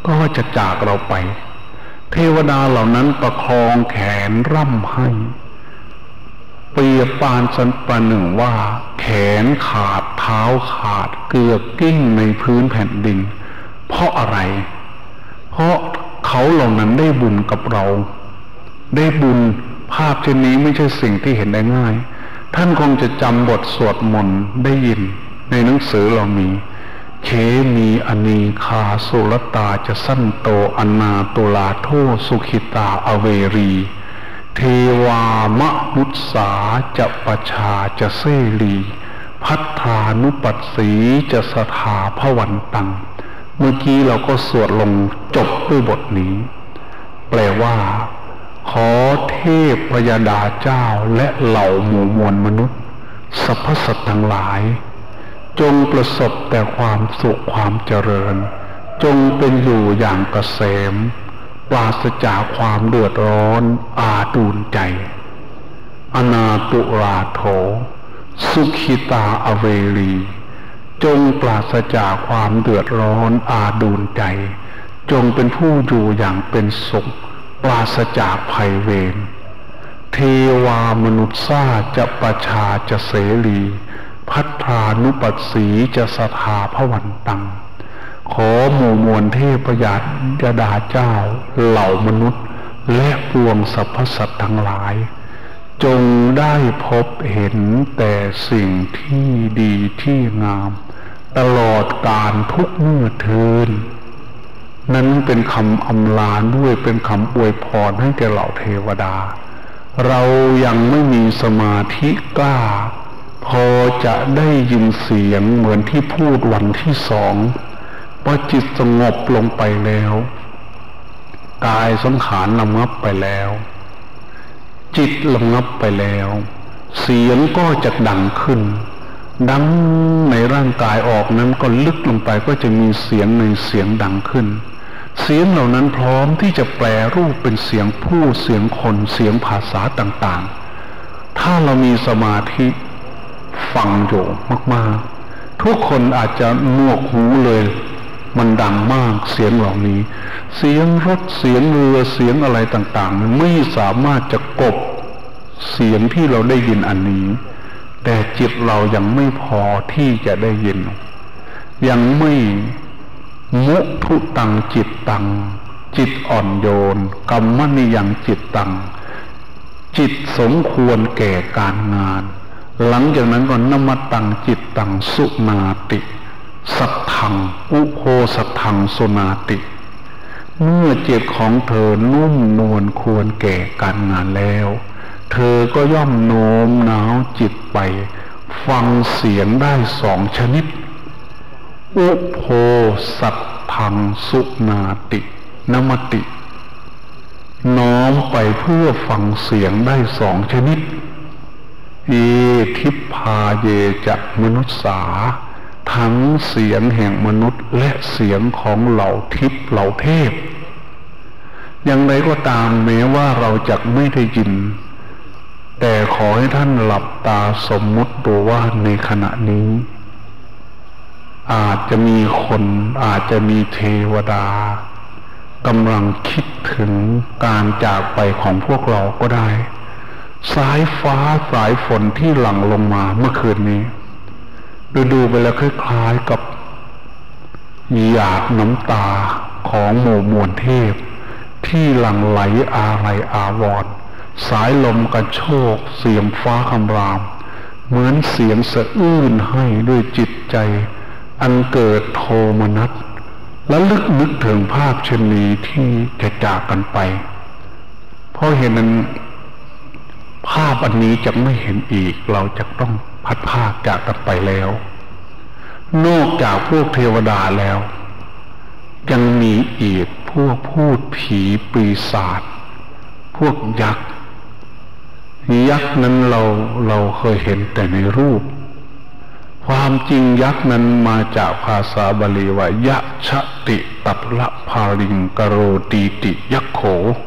ก็จะจากเราไปเทวดาเหล่านั้นประคองแขนร่ำให้เปรียบปานสันประหนึ่งว่าแขนขาดเท้าขาดเกือบกิ้งในพื้นแผ่นดินเพราะอะไรเพราะเขาเหล่านั้นได้บุญกับเราได้บุญภาพเช่นนี้ไม่ใช่สิ่งที่เห็นได้ง่ายท่านคงจะจำบทสวดมนต์ได้ยินในหนังสือเรามีเขมีอนีคาสุรตาจะสั้นโตอนาตุลาโทสุขิตาอเวรีเทวามนุษสาจะปชาจะเสรีพัทธานุปัสสีจะสถาพวันตังเมื่อกี้เราก็สวดลงจบด้วยบทนี้แปลว่าขอเทพพยดาเจ้าและเหล่าหมู่มวลมนุษย์สรรพสัตว์ทั้งหลายจงประสบแต่ความสุขความเจริญจงเป็นอยู่อย่างเกษมปราศจากความเดือดร้อนอาดูลใจอนาตุราโถสุขิตาอเวรีจงปราศจากความเดือดร้อนอาดูลใจจงเป็นผู้อยู่อย่างเป็นสุขปราศจากภัยเวรเทวามนุษย์ซ่าจะประชาจะเสรีพัทธานุปัสสีจะสถาพวันตังขอหมู่มวลเทพยดาเจ้าเหล่ามนุษย์และปวงสรรพสัตว์ทั้งหลายจงได้พบเห็นแต่สิ่งที่ดีที่งามตลอดกาลทุกเมื่อเทินนั้นเป็นคำอำลาด้วยเป็นคำอวยพรให้แก่เหล่าเทวดาเรายังไม่มีสมาธิกล้าพอจะได้ยินเสียงเหมือนที่พูดวันที่สองพอจิตสงบลงไปแล้วกายสังขารระงับไปแล้วจิตระงับไปแล้วเสียงก็จะดังขึ้นดังในร่างกายออกนั้นก็ลึกลงไปก็จะมีเสียงในเสียงดังขึ้นเสียงเหล่านั้นพร้อมที่จะแปลรูปเป็นเสียงผู้เสียงคนเสียงภาษาต่างๆถ้าเรามีสมาธิฟังอยู่มากๆทุกคนอาจจะหนวกหูเลยมันดังมากเสียงเหล่านี้เสียงรถเสียงเรือเสียงอะไรต่างๆไม่สามารถจะกลบเสียงที่เราได้ยินอันนี้แต่จิตเรายังไม่พอที่จะได้ยินยังไม่มุทุตังจิตตังจิตอ่อนโยนกัมมนิยังจิตตังจิตสมควรแก่การงานหลังจากนั้นก็นมตังจิตตังสุนาติสัทธังอุโคสัทธังสุนาติเมื่อจิตของเธอนุ่มนวลควรแก่การงานแล้วเธอก็ย่อมโน้มน้าวจิตไปฟังเสียงได้สองชนิดอุโภสัทธังสุนาตินมติน้อมไปเพื่อฟังเสียงได้สองชนิดเอทิพพาเยจะมนุษสาทั้งเสียงแห่งมนุษย์และเสียงของเหล่าทิพย์เหล่าเทพอย่างไรก็ตามแม้ว่าเราจะไม่ได้ยินแต่ขอให้ท่านหลับตาสมมุติดูว่าในขณะนี้อาจจะมีคนอาจจะมีเทวดากำลังคิดถึงการจากไปของพวกเราก็ได้สายฟ้าสายฝนที่หลั่งลงมาเมื่อคืนนี้ดูดูไปแล้วคล้ายๆกับหยาดน้ำตาของหมู่มวลเทพที่หลั่งไหลอาลัยอาวรณ์สายลมกระโชกเสียงฟ้าคำรามเหมือนเสียงสะอื้นให้ด้วยจิตใจอันเกิดโทมนัสและลึกนึกถึงภาพเช่นนี้ที่จะจากกันไปเพราะเห็นนั้นภาพอันนี้จะไม่เห็นอีกเราจะต้องพัดภาคจากกันไปแล้วนอกจากพวกเทวดาแล้วยังมีอีกพวกพูดผีปีศาจพวกยักษ์ยักษ์นั้นเราเราเคยเห็นแต่ในรูปความจริงยักษ์นั้นมาจากภาษาบาลีว่ายะชะติตัตละภาลิงกโรตีติยักโข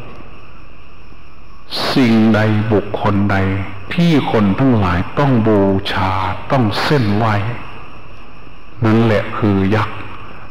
สิ่งใดบุคคลใดที่คนทั้งหลายต้องบูชาต้องเส้นไหว้นั่นแหละคือยักษ์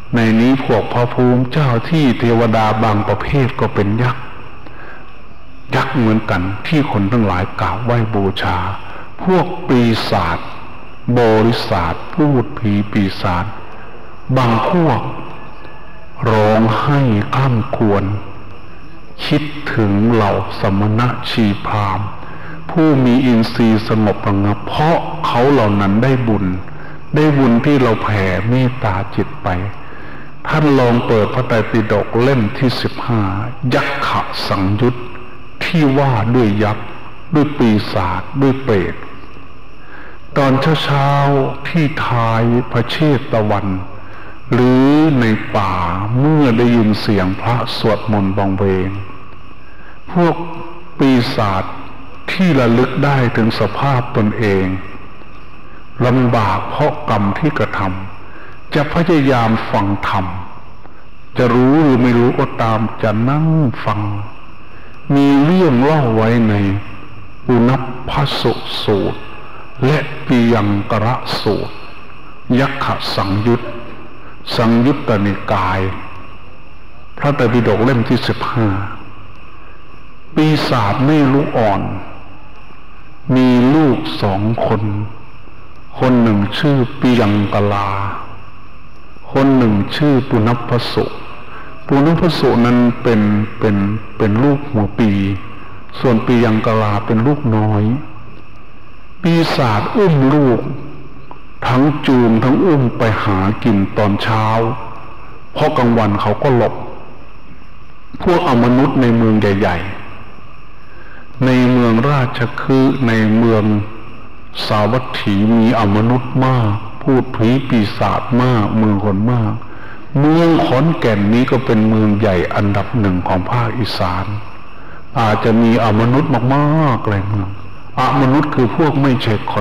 ในนี้พวกพระภูมิเจ้าที่เทวดาบางประเภทก็เป็นยักษ์ยักษ์เหมือนกันที่คนทั้งหลายกราบไหว้บูชาพวกปีศาจบริษัทพูดผีปีศาจบางพวกร้องไห้ข้ามควรคิดถึงเหล่าสมณะชีพราหมณ์ผู้มีอินทรีย์สงบระงับเพราะเขาเหล่านั้นได้บุญได้บุญที่เราแผ่เมตตาจิตไปท่านลองเปิดพระไตรปิฎกเล่มที่สิบห้ายักขะสังยุตที่ว่าด้วยยักษ์ด้วยปีศาจด้วยเปรตตอนเช้าๆที่ท้ายพระเชตวันหรือในป่าเมื่อได้ยินเสียงพระสวดมนต์บางเวงพวกปีศาจที่ระลึกได้ถึงสภาพตนเองลำบากเพราะกรรมที่กระทำจะพยายามฟังธรรมจะรู้หรือไม่รู้ก็ตามจะนั่งฟังมีเรื่องเล่าไว้ในอุณพพสุสูตรและปิยังกระสูตรยักขะสังยุตสังยุตตนิกายพระไตรปิฎกเล่มที่สิบห้าปีศาจไม่รู้อ่อนมีลูกสองคนคนหนึ่งชื่อปิยังกลาคนหนึ่งชื่อปุณพสุปุณพสุนั้นเป็นเป็นเป็นลูกหัวปีส่วนปิยังกลาเป็นลูกน้อยปีศาจอุ้มลูกทั้งจูงทั้งอุ้มไปหากินตอนเช้าเพราะกลางวันเขาก็หลบพวกอมนุษย์ในเมืองใหญ่ๆในเมืองราชคฤห์ในเมืองสาวัตถีมีอมนุษย์มากพูดผีปีศาจมากเมืองคนมากเมืองขอนแก่นนี้ก็เป็นเมืองใหญ่อันดับหนึ่งของภาคอีสานอาจจะมีอมนุษย์มากๆเลยเมืองอมนุษย์คือพวกไม่ใช่คน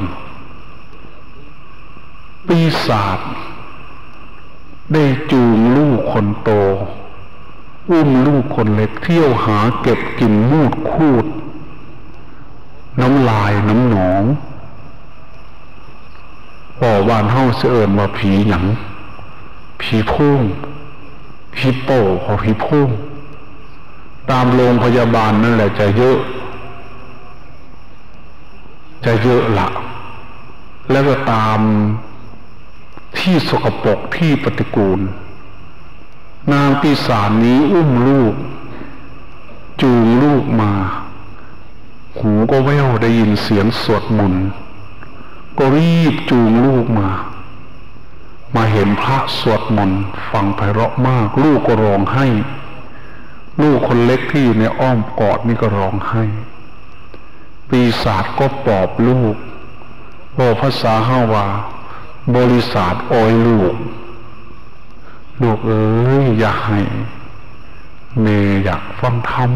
ปีศาจได้จูงลูกคนโตอุ้มลูกคนเล็กเที่ยวหาเก็บกินมูดคูดน้ำลายน้ำหนองป่อวานเฮ้าเสื่อมว่าผีหยังผีพุ่งผีโป่พอผีพุ่งตามโรงพยาบาลนั่นแหละจะเยอะจะเยอะละแล้วก็ตามที่สกปรกที่ปฏิกูลนางปีศาจนี้อุ้มลูกจูงลูกมาหูก็แว่วได้ยินเสียงสวดมนต์ก็รีบจูงลูกมามาเห็นพระสวดมนต์ฟังไพเราะมากลูกก็ร้องไห้ลูกคนเล็กที่อยู่ในอ้อมกอดนี่ก็ร้องไห้ปีศาจก็ปลอบลูกบอกภาษาฮาวาบริษัทโอยลูกลูกเอ้ยอย่าให้เมย์อยากฟังธรรม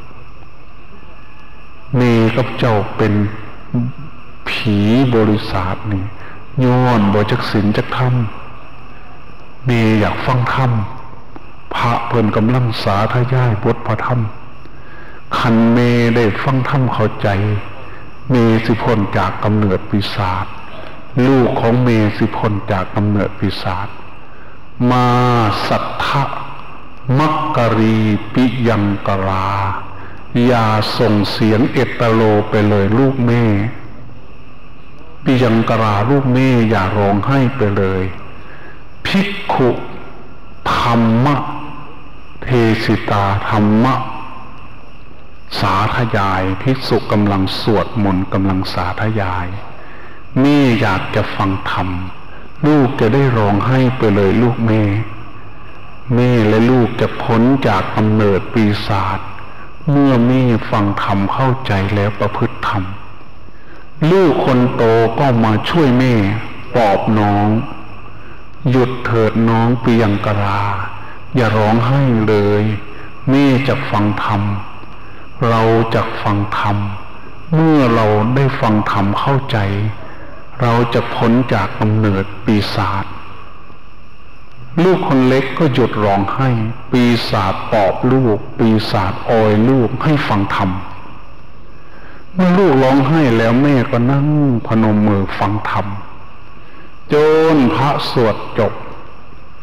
เมย์กับเจ้าเป็นผีบริษัทนี่ย้อนบ่จักศีลจักธรรมเมย์อยากฟังธรรมพระเพิ่นกำลังสาธยายบทพระธรรมคันเมย์ได้ฟังธรรมเข้าใจเมย์สิพ้นจากกำเนิดปีศาจลูกของเมย์สิพ้นจากกำเนิดปีศาจมาสัทธะมักกรีปิยังกราอย่าส่งเสียงเอตโลไปเลยลูกแม่ปิยังกราลูกแม่อย่าร้องไห้ไปเลยภิกขุธรรมะเทสิตาธรรมะสาธยายภิกษุกำลังสวดมนต์กำลังสาธยายแม่อยากจะฟังธรรมลูกจะได้ร้องไห้ไปเลยลูกแม่แม่และลูกจะพ้นจากกำเนิดปีศาจเมื่อแม่ฟังธรรมเข้าใจแล้วประพฤติธรรมลูกคนโตก็มาช่วยแม่ปลอบน้องหยุดเถิดน้องปิยังกราอย่าร้องไห้เลยแม่จะฟังธรรมเราจะฟังธรรมเมื่อเราได้ฟังธรรมเข้าใจเราจะพ้นจากกำเนิดปีศาจลูกคนเล็กก็หยุดร้องไห้ปีศาจปลอบลูกปีศาจออยลูกให้ฟังธรรมเมื่อลูกร้องไห้แล้วแม่ก็นั่งพนมมือฟังธรรมจนพระสวดจบพ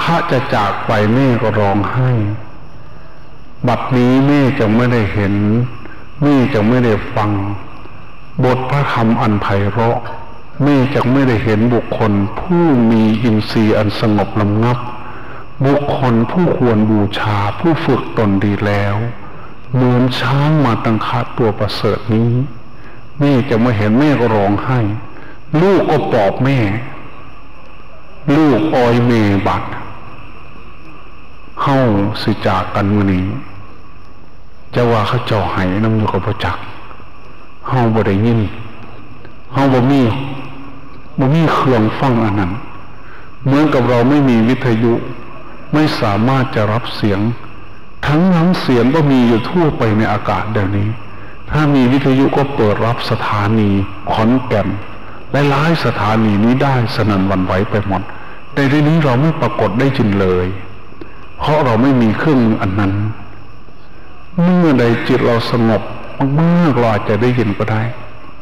พระจะจากไปแม่ก็ร้องไห้บัดนี้แม่จะไม่ได้เห็นแม่จะไม่ได้ฟังบทพระธรรมอันไพเราะแม่จะไม่ได้เห็นบุคคลผู้มีอินทรีย์อันสงบลำงับบุคคลผู้ควรบูชาผู้ฝึกตนดีแล้วเหมือนช้างมาตั้งคาตัวประเสริฐนี้แม่จะไม่เห็นแม่ก็ร้องไห้ลูกก็ปลอบแม่ลูกอ้อยเมบัดเฮาสิจากกันมื้อนี้จะว่าเขาเจ้าไห้นำอยู่กับพระจักเฮาบ่ได้ยินเฮาบ่มีบ่มีเครื่องฟังอันนั้นเหมือนกับเราไม่มีวิทยุไม่สามารถจะรับเสียงทั้งน้ำเสียงก็มีอยู่ทั่วไปในอากาศเดี๋ยวนี้ถ้ามีวิทยุก็เปิดรับสถานีขอนแก่นหลายๆสถานีนี้ได้สนั่นหวั่นไหวไปหมดแต่ในนี้เราไม่ปรากฏได้จริงเลยเพราะเราไม่มีเครื่องมืออันนั้นเมื่อใดจิตเราสงบมากๆเราอาจจะได้ยินก็ได้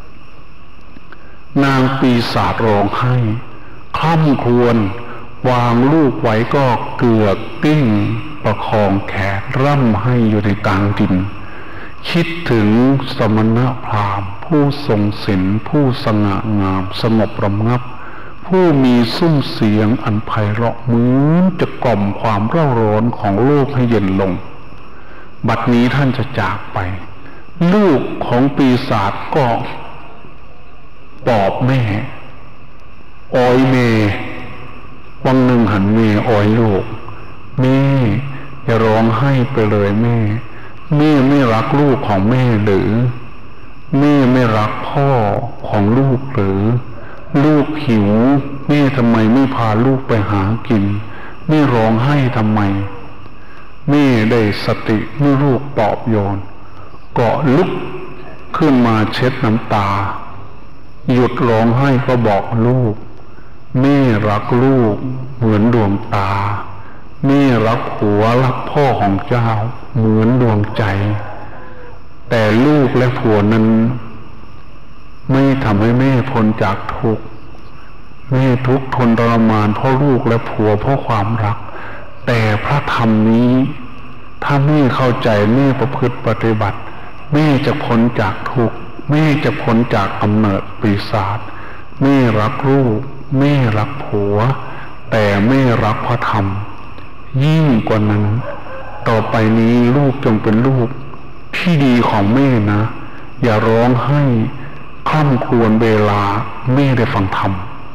นางปีศาจร้องไห้คร่ำครวญวางลูกไว้ก็เกือกกิ้งประคองแขนร่ำให้อยู่ในกลางดินคิดถึงสมณพราหมณ์ผู้ทรงศีลผู้สง่างามสงบระงับผู้มีซุ้มเสียงอันไพเราะเหมือนจะกล่อมความเร่าร้อนของโลกให้เย็นลงบัดนี้ท่านจะจากไปลูกของปีศาจก็ปลอบแม่อ้อยเมวังหนึ่งหันเมอ้อยลูกแม่อย่าร้องไห้ไปเลยแม่แม่ไม่รักลูกของแม่หรือแม่ไม่รักพ่อของลูกหรือลูกหิวแม่ทำไมไม่พาลูกไปหากินแม่ร้องไห้ทำไมแม่ได้สติเมื่อลูกปลอบโยนเกาะลุกขึ้นมาเช็ดน้ำตาหยุดร้องไห้ก็บอกลูกแม่รักลูกเหมือนดวงตาแม่รักผัวรักพ่อของเจ้าเหมือนดวงใจแต่ลูกและผัวนั้นไม่ทำให้แม่พ้นจากทุกข์แม่ทุกข์ทนทรมานเพราะลูกและผัวเพราะความรักแต่พระธรรมนี้ถ้าแม่เข้าใจแม่ประพฤติปฏิบัติแม่จะพ้นจากทุกข์แม่จะพ้นจากกำเนิดปีศาจแม่รักลูกแม่รักผัวแต่แม่รักพระธรรมยิ่งกว่านั้นต่อไปนี้ลูกจงเป็นลูกที่ดีของแม่นะอย่าร้องไห้คร่ำครวญเวลาแม่ได้ฟังธรรม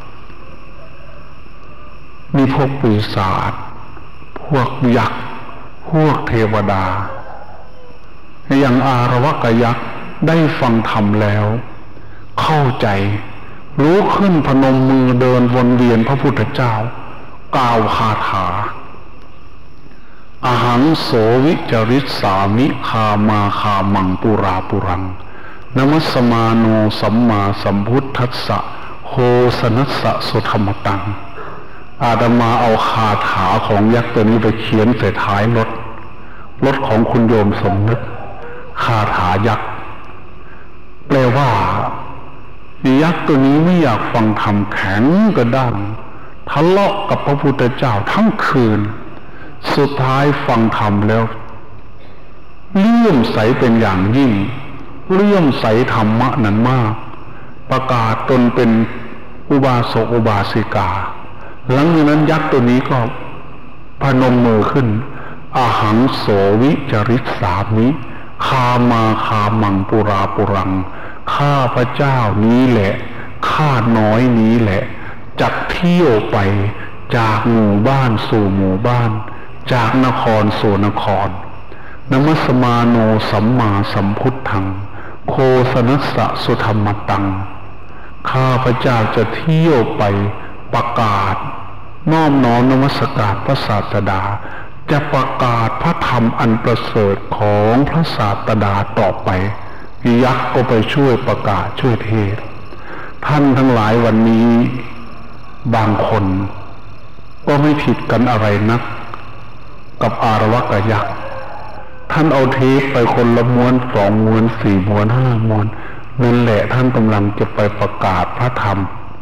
มีพวกปีศาจพวกยักษ์พวกเทวดาอย่างอารวกยักษ์ได้ฟังธรรมแล้วเข้าใจรู้ขึ้นพนมมือเดินวนเวียนพระพุทธเจ้ากล่าวคาถาอหังโสวิจริสามิคามาคามังปุราปุรังนมัสมาโนสัมมาสัมพุทธัสสะโหสนัสสะสุธรรมตังอาตมาเอาคาถาของยักษ์ตัวนี้ไปเขียนใส่ท้ายรถรถของคุณโยมสมนึกคาถายักษ์แปลว่ายักษ์ตัวนี้ไม่อยากฟังธรรมแข็งกระด้างทะเลาะกับพระพุทธเจ้าทั้งคืนสุดท้ายฟังธรรมแล้วเลื่อมใสเป็นอย่างยิ่งเลื่อมใสธรรมะนั้นมากประกาศตนเป็นอุบาสกอุบาสิกาหลังจากนั้นยักษ์ตัวนี้ก็พนมมือขึ้นอหังโสวิจริสามิคามาคามังปุราปุรังข้าพระเจ้านี้แหละข้าน้อยนี้แหละจักเที่ยวไปจากหมู่บ้านสู่หมู่บ้านจากนครสู่นครนมัสมาโนสัมมาสัมพุทธังโคสนัสสะสุธรรมตังข้าพระเจ้าจะเที่ยวไปประกาศน้อมน้อมนมัสการพระศาสดาจะประกาศพระธรรมอันประเสริฐของพระศาสดาต่อไปยักษ์ก็ไปช่วยประกาศช่วยเทศท่านทั้งหลายวันนี้บางคนก็ไม่ผิดกันอะไรนักกับอารวกยักษ์ท่านเอาเทปไปคนละม้วนสองม้วนสี่ม้วนห้าม้วนนั่นแหละท่านกำลังจะไปประกาศพระธรรม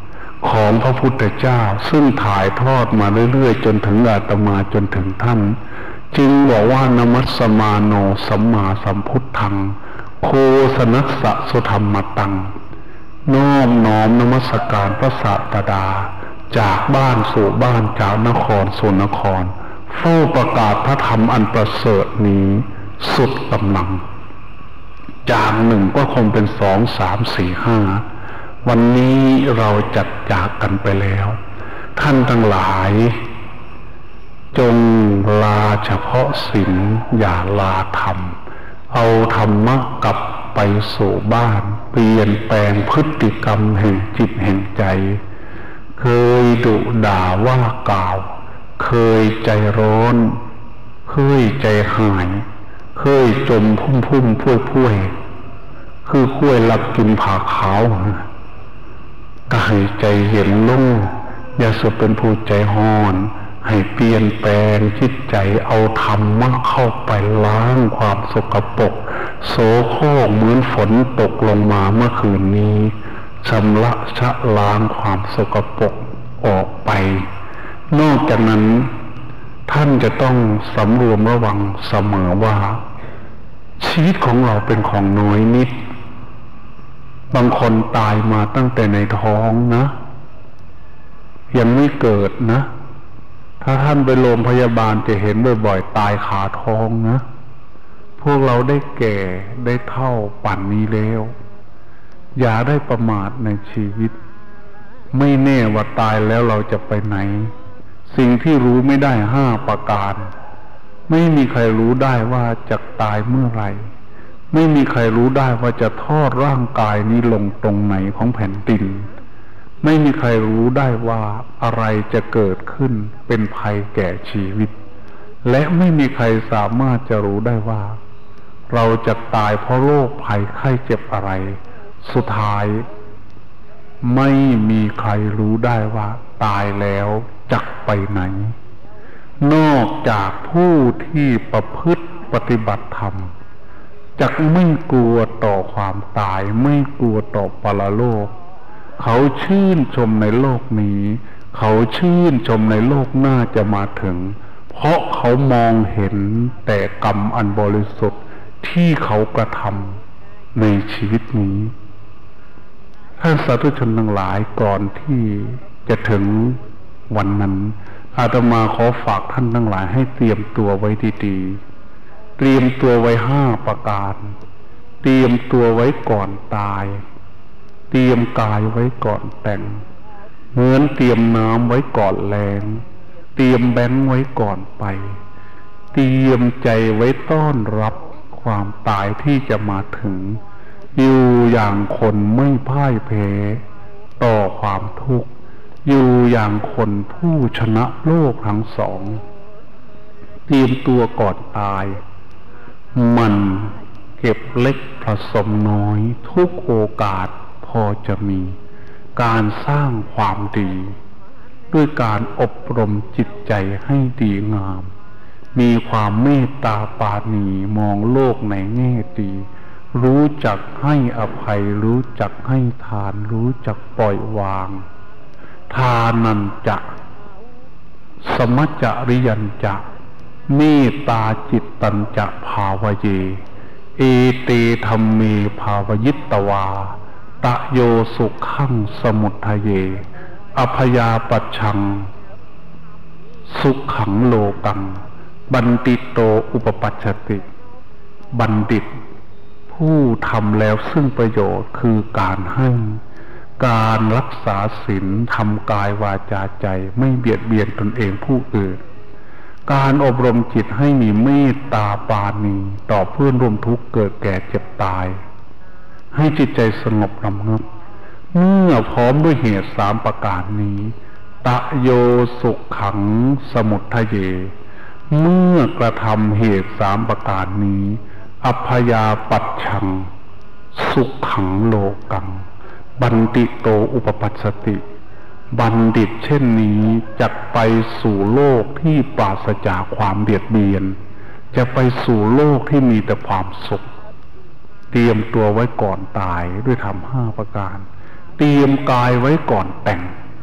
ของพระพุทธเจ้าซึ่งถ่ายทอดมาเรื่อยๆจนถึงอาตมาจนถึงท่านจึงบอกว่านมัสสมาโนสัมมาสัมพุทธังโคสนัสสะสุธรรมตังน้อมน้อมนมัสการพระศาสดาจากบ้านสู่บ้านจากนครสู่นครเฝ้าประกาศพระธรรมอันประเสริฐนี้สุดกำลังจากหนึ่งก็คงเป็นสองสามสี่ห้าวันนี้เราจัดจากกันไปแล้วท่านทั้งหลายจงลาเฉพาะศีลอย่าลาธรรมเอาธรรมะกลับไปสู่บ้านเปลี่ยนแปลงพฤติกรรมแห่งจิตแห่งใจเคยดุด่าว่ากล่าวเคยใจร้อนเคยใจหายเคยจมพุ่มพุ่มพุ้ยพุ้ยคือคุ้ยลักกินผ่าขาวก็ให้ใจเห็นลุ่งอย่าสุดเป็นผู้ใจห้อนให้เปลี่ยนแปลงจิตใจเอาธรรมะเข้าไปล้างความสกปรกโสโครกเหมือนฝนตกลงมาเมื่อคืนนี้ชำระชะล้างความสกปรกออกไปนอกจากนั้นท่านจะต้องสำรวมระวังเสมอว่าชีวิตของเราเป็นของน้อยนิดบางคนตายมาตั้งแต่ในท้องนะยังไม่เกิดนะถ้าท่านไปโรงพยาบาลจะเห็นบ่อยๆตายขาท้องนะพวกเราได้แก่ได้เฒ่าป่านนี้แล้วอย่าได้ประมาทในชีวิตไม่แน่ว่าตายแล้วเราจะไปไหนสิ่งที่รู้ไม่ได้ห้าประการไม่มีใครรู้ได้ว่าจะตายเมื่อไหร่ไม่มีใครรู้ได้ว่าจะทอดร่างกายนี้ลงตรงไหนของแผ่นดินไม่มีใครรู้ได้ว่าอะไรจะเกิดขึ้นเป็นภัยแก่ชีวิตและไม่มีใครสามารถจะรู้ได้ว่าเราจะตายเพราะโรคภัยไข้เจ็บอะไรสุดท้ายไม่มีใครรู้ได้ว่าตายแล้วจักไปไหนนอกจากผู้ที่ประพฤติปฏิบัติธรรมจักไม่กลัวต่อความตายไม่กลัวต่อปรโลกเขาชื่นชมในโลกนี้เขาชื่นชมในโลกหน้าจะมาถึงเพราะเขามองเห็นแต่กรรมอันบริสุทธิ์ที่เขากระทำในชีวิตนี้ท่านสาธุชนทั้งหลายก่อนที่จะถึงวันนั้นอาตมาขอฝากท่านทั้งหลายให้เตรียมตัวไว้ดีๆเตรียมตัวไว้ห้าประการเตรียมตัวไว้ก่อนตายเตรียมกายไว้ก่อนแต่งเหมือนเตรียมน้ำไว้ก่อนแรงเตรียมแบงค์ไว้ก่อนไปเตรียมใจไว้ต้อนรับความตายที่จะมาถึงอยู่อย่างคนไม่พ่ายแพ้ต่อความทุกข์อยู่อย่างคนผู้ชนะโลกทั้งสองเตรียมตัวก่อนตายมันเก็บเล็กผสมน้อยทุกโอกาสพอจะมีการสร้างความดีด้วยการอบรมจิตใจให้ดีงามมีความเมตตาปราณีมองโลกในแง่ดีรู้จักให้อภัยรู้จักให้ทานรู้จักปล่อยวางทานันจะสมัจจริยันจะเมตตาจิตตัญจะภาวเยเอเตธัมเมภาวยิตตวาตะโยสุขังสมุทเยอภยาปัชชังสุขังโลกังบัณฑิโตอุปปัชชติบัณฑิตผู้ทำแล้วซึ่งประโยชน์คือการให้การรักษาศีลทำกายวาจาใจไม่เบียดเบียนตนเองผู้อื่นการอบรมจิตให้มีเมตตาปราณีต่อเพื่อนร่วมทุกข์เกิดแก่เจ็บตายให้จิตใจสงบระงับเมื่อพร้อมด้วยเหตุสามประการนี้ตะโยสุขังสมุทเยเมื่อกระทำเหตุสามประการนี้อัพยาปัชชังสุขังโลกังบัณฑิโตอุปปัชชติบัณฑิตเช่นนี้จะไปสู่โลกที่ปราศจากความเบียดเบียนจะไปสู่โลกที่มีแต่ความสุขเตรียมตัวไว้ก่อนตายด้วยธรรมห้าประการเตรียมกายไว้ก่อนแต่ง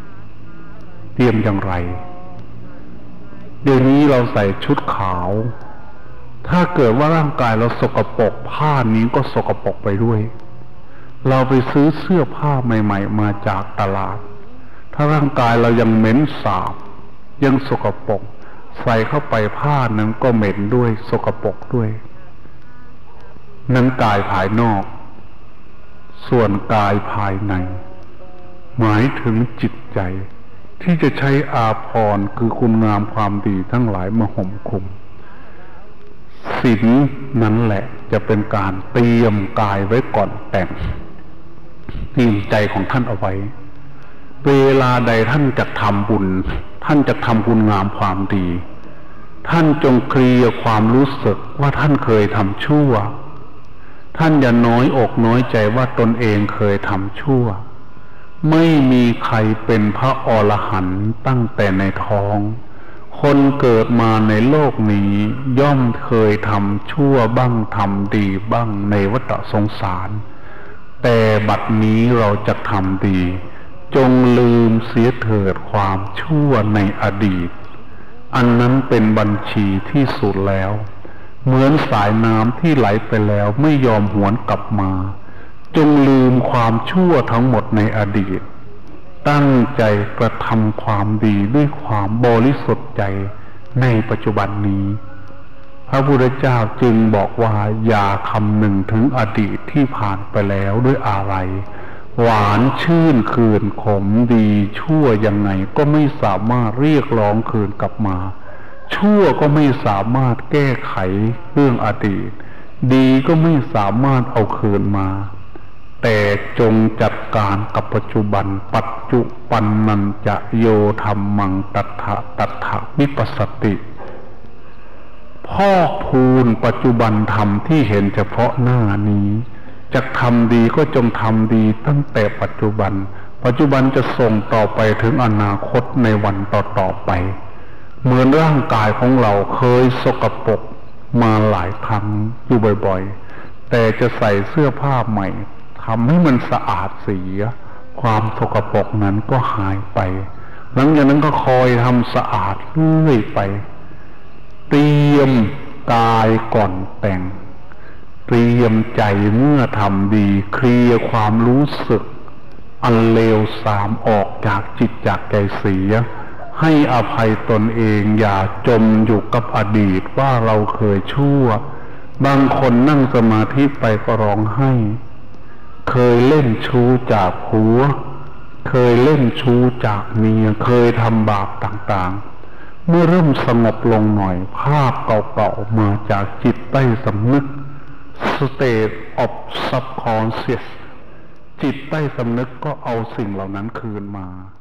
รียมอย่างไรเดี๋ยวนี้เราใส่ชุดขาวถ้าเกิดว่าร่างกายเราสกปรกผ้านี้ก็สกปรกไปด้วยเราไปซื้อเสื้อผ้าใหม่ๆมาจากตลาดถ้าร่างกายเรายังเหม็นสาบยังสกปรกใส่เข้าไปผ้านั้นก็เหม็นด้วยสกปรกด้วยนั้นกายภายนอกส่วนกายภายในหมายถึงจิตใจที่จะใช้อาภรณ์คือคุณงามความดีทั้งหลายมาห่มคลุมศีลนั้นแหละจะเป็นการเตรียมกายไว้ก่อนแต่งเตรียมใจของท่านเอาไว้เวลาใดท่านจะทำบุญท่านจะทำคุณงามความดีท่านจงเคลียร์ความรู้สึกว่าท่านเคยทำชั่วท่านอย่าน้อยอกน้อยใจว่าตนเองเคยทำชั่วไม่มีใครเป็นพระอรหันต์ตั้งแต่ในท้องคนเกิดมาในโลกนี้ย่อมเคยทำชั่วบ้างทำดีบ้างในวัฏสงสารแต่บัดนี้เราจะทำดีจงลืมเสียเถิดความชั่วในอดีตอันนั้นเป็นบัญชีที่สุดแล้วเหมือนสายน้ำที่ไหลไปแล้วไม่ยอมหวนกลับมาจงลืมความชั่วทั้งหมดในอดีตตั้งใจกระทำความดีด้วยความบริสุทธิ์ใจในปัจจุบันนี้พระพุทธเจ้าจึงบอกว่าอย่าคำนึงถึงอดีตที่ผ่านไปแล้วด้วยอะไรหวานชื่นคืนขมดีชั่วยังไงก็ไม่สามารถเรียกร้องคืนกลับมาชั่วก็ไม่สามารถแก้ไขเรื่องอดีตดีก็ไม่สามารถเอาคืนมาแต่จงจัดการกับปัจจุบันปัจจุบันนันจะโยธรรมังตัทธะตัทธะวิปัสสติพอกพูนปัจจุบันธรรมที่เห็นเฉพาะหน้านี้จะทำดีก็จงทำดีตั้งแต่ปัจจุบันปัจจุบันจะส่งต่อไปถึงอนาคตในวันต่อๆไปเหมือนร่างกายของเราเคยสกปรกมาหลายครั้งอยู่บ่อยๆแต่จะใส่เสื้อผ้าใหม่ทำให้มันสะอาดเสียความสกปรกนั้นก็หายไปหลังจากนั้นก็คอยทำสะอาดเรื่อยไปเตรียมกายก่อนแต่งเตรียมใจเมื่อทำดีเคลียร์ความรู้สึกอันเลวทรามออกจากจิตจากใจเสียให้อภัยตนเองอย่าจมอยู่กับอดีตว่าเราเคยชั่วบางคนนั่งสมาธิไปก็ร้องไห้เคยเล่นชู้จากผัวเคยเล่นชู้จากเมียเคยทำบาปต่างๆเมื่อเริ่มสงบลงหน่อยภาพเก่าๆมาจากจิตใต้สำนึก state of subconscious จิตใต้สำนึกก็เอาสิ่งเหล่านั้นคืนมา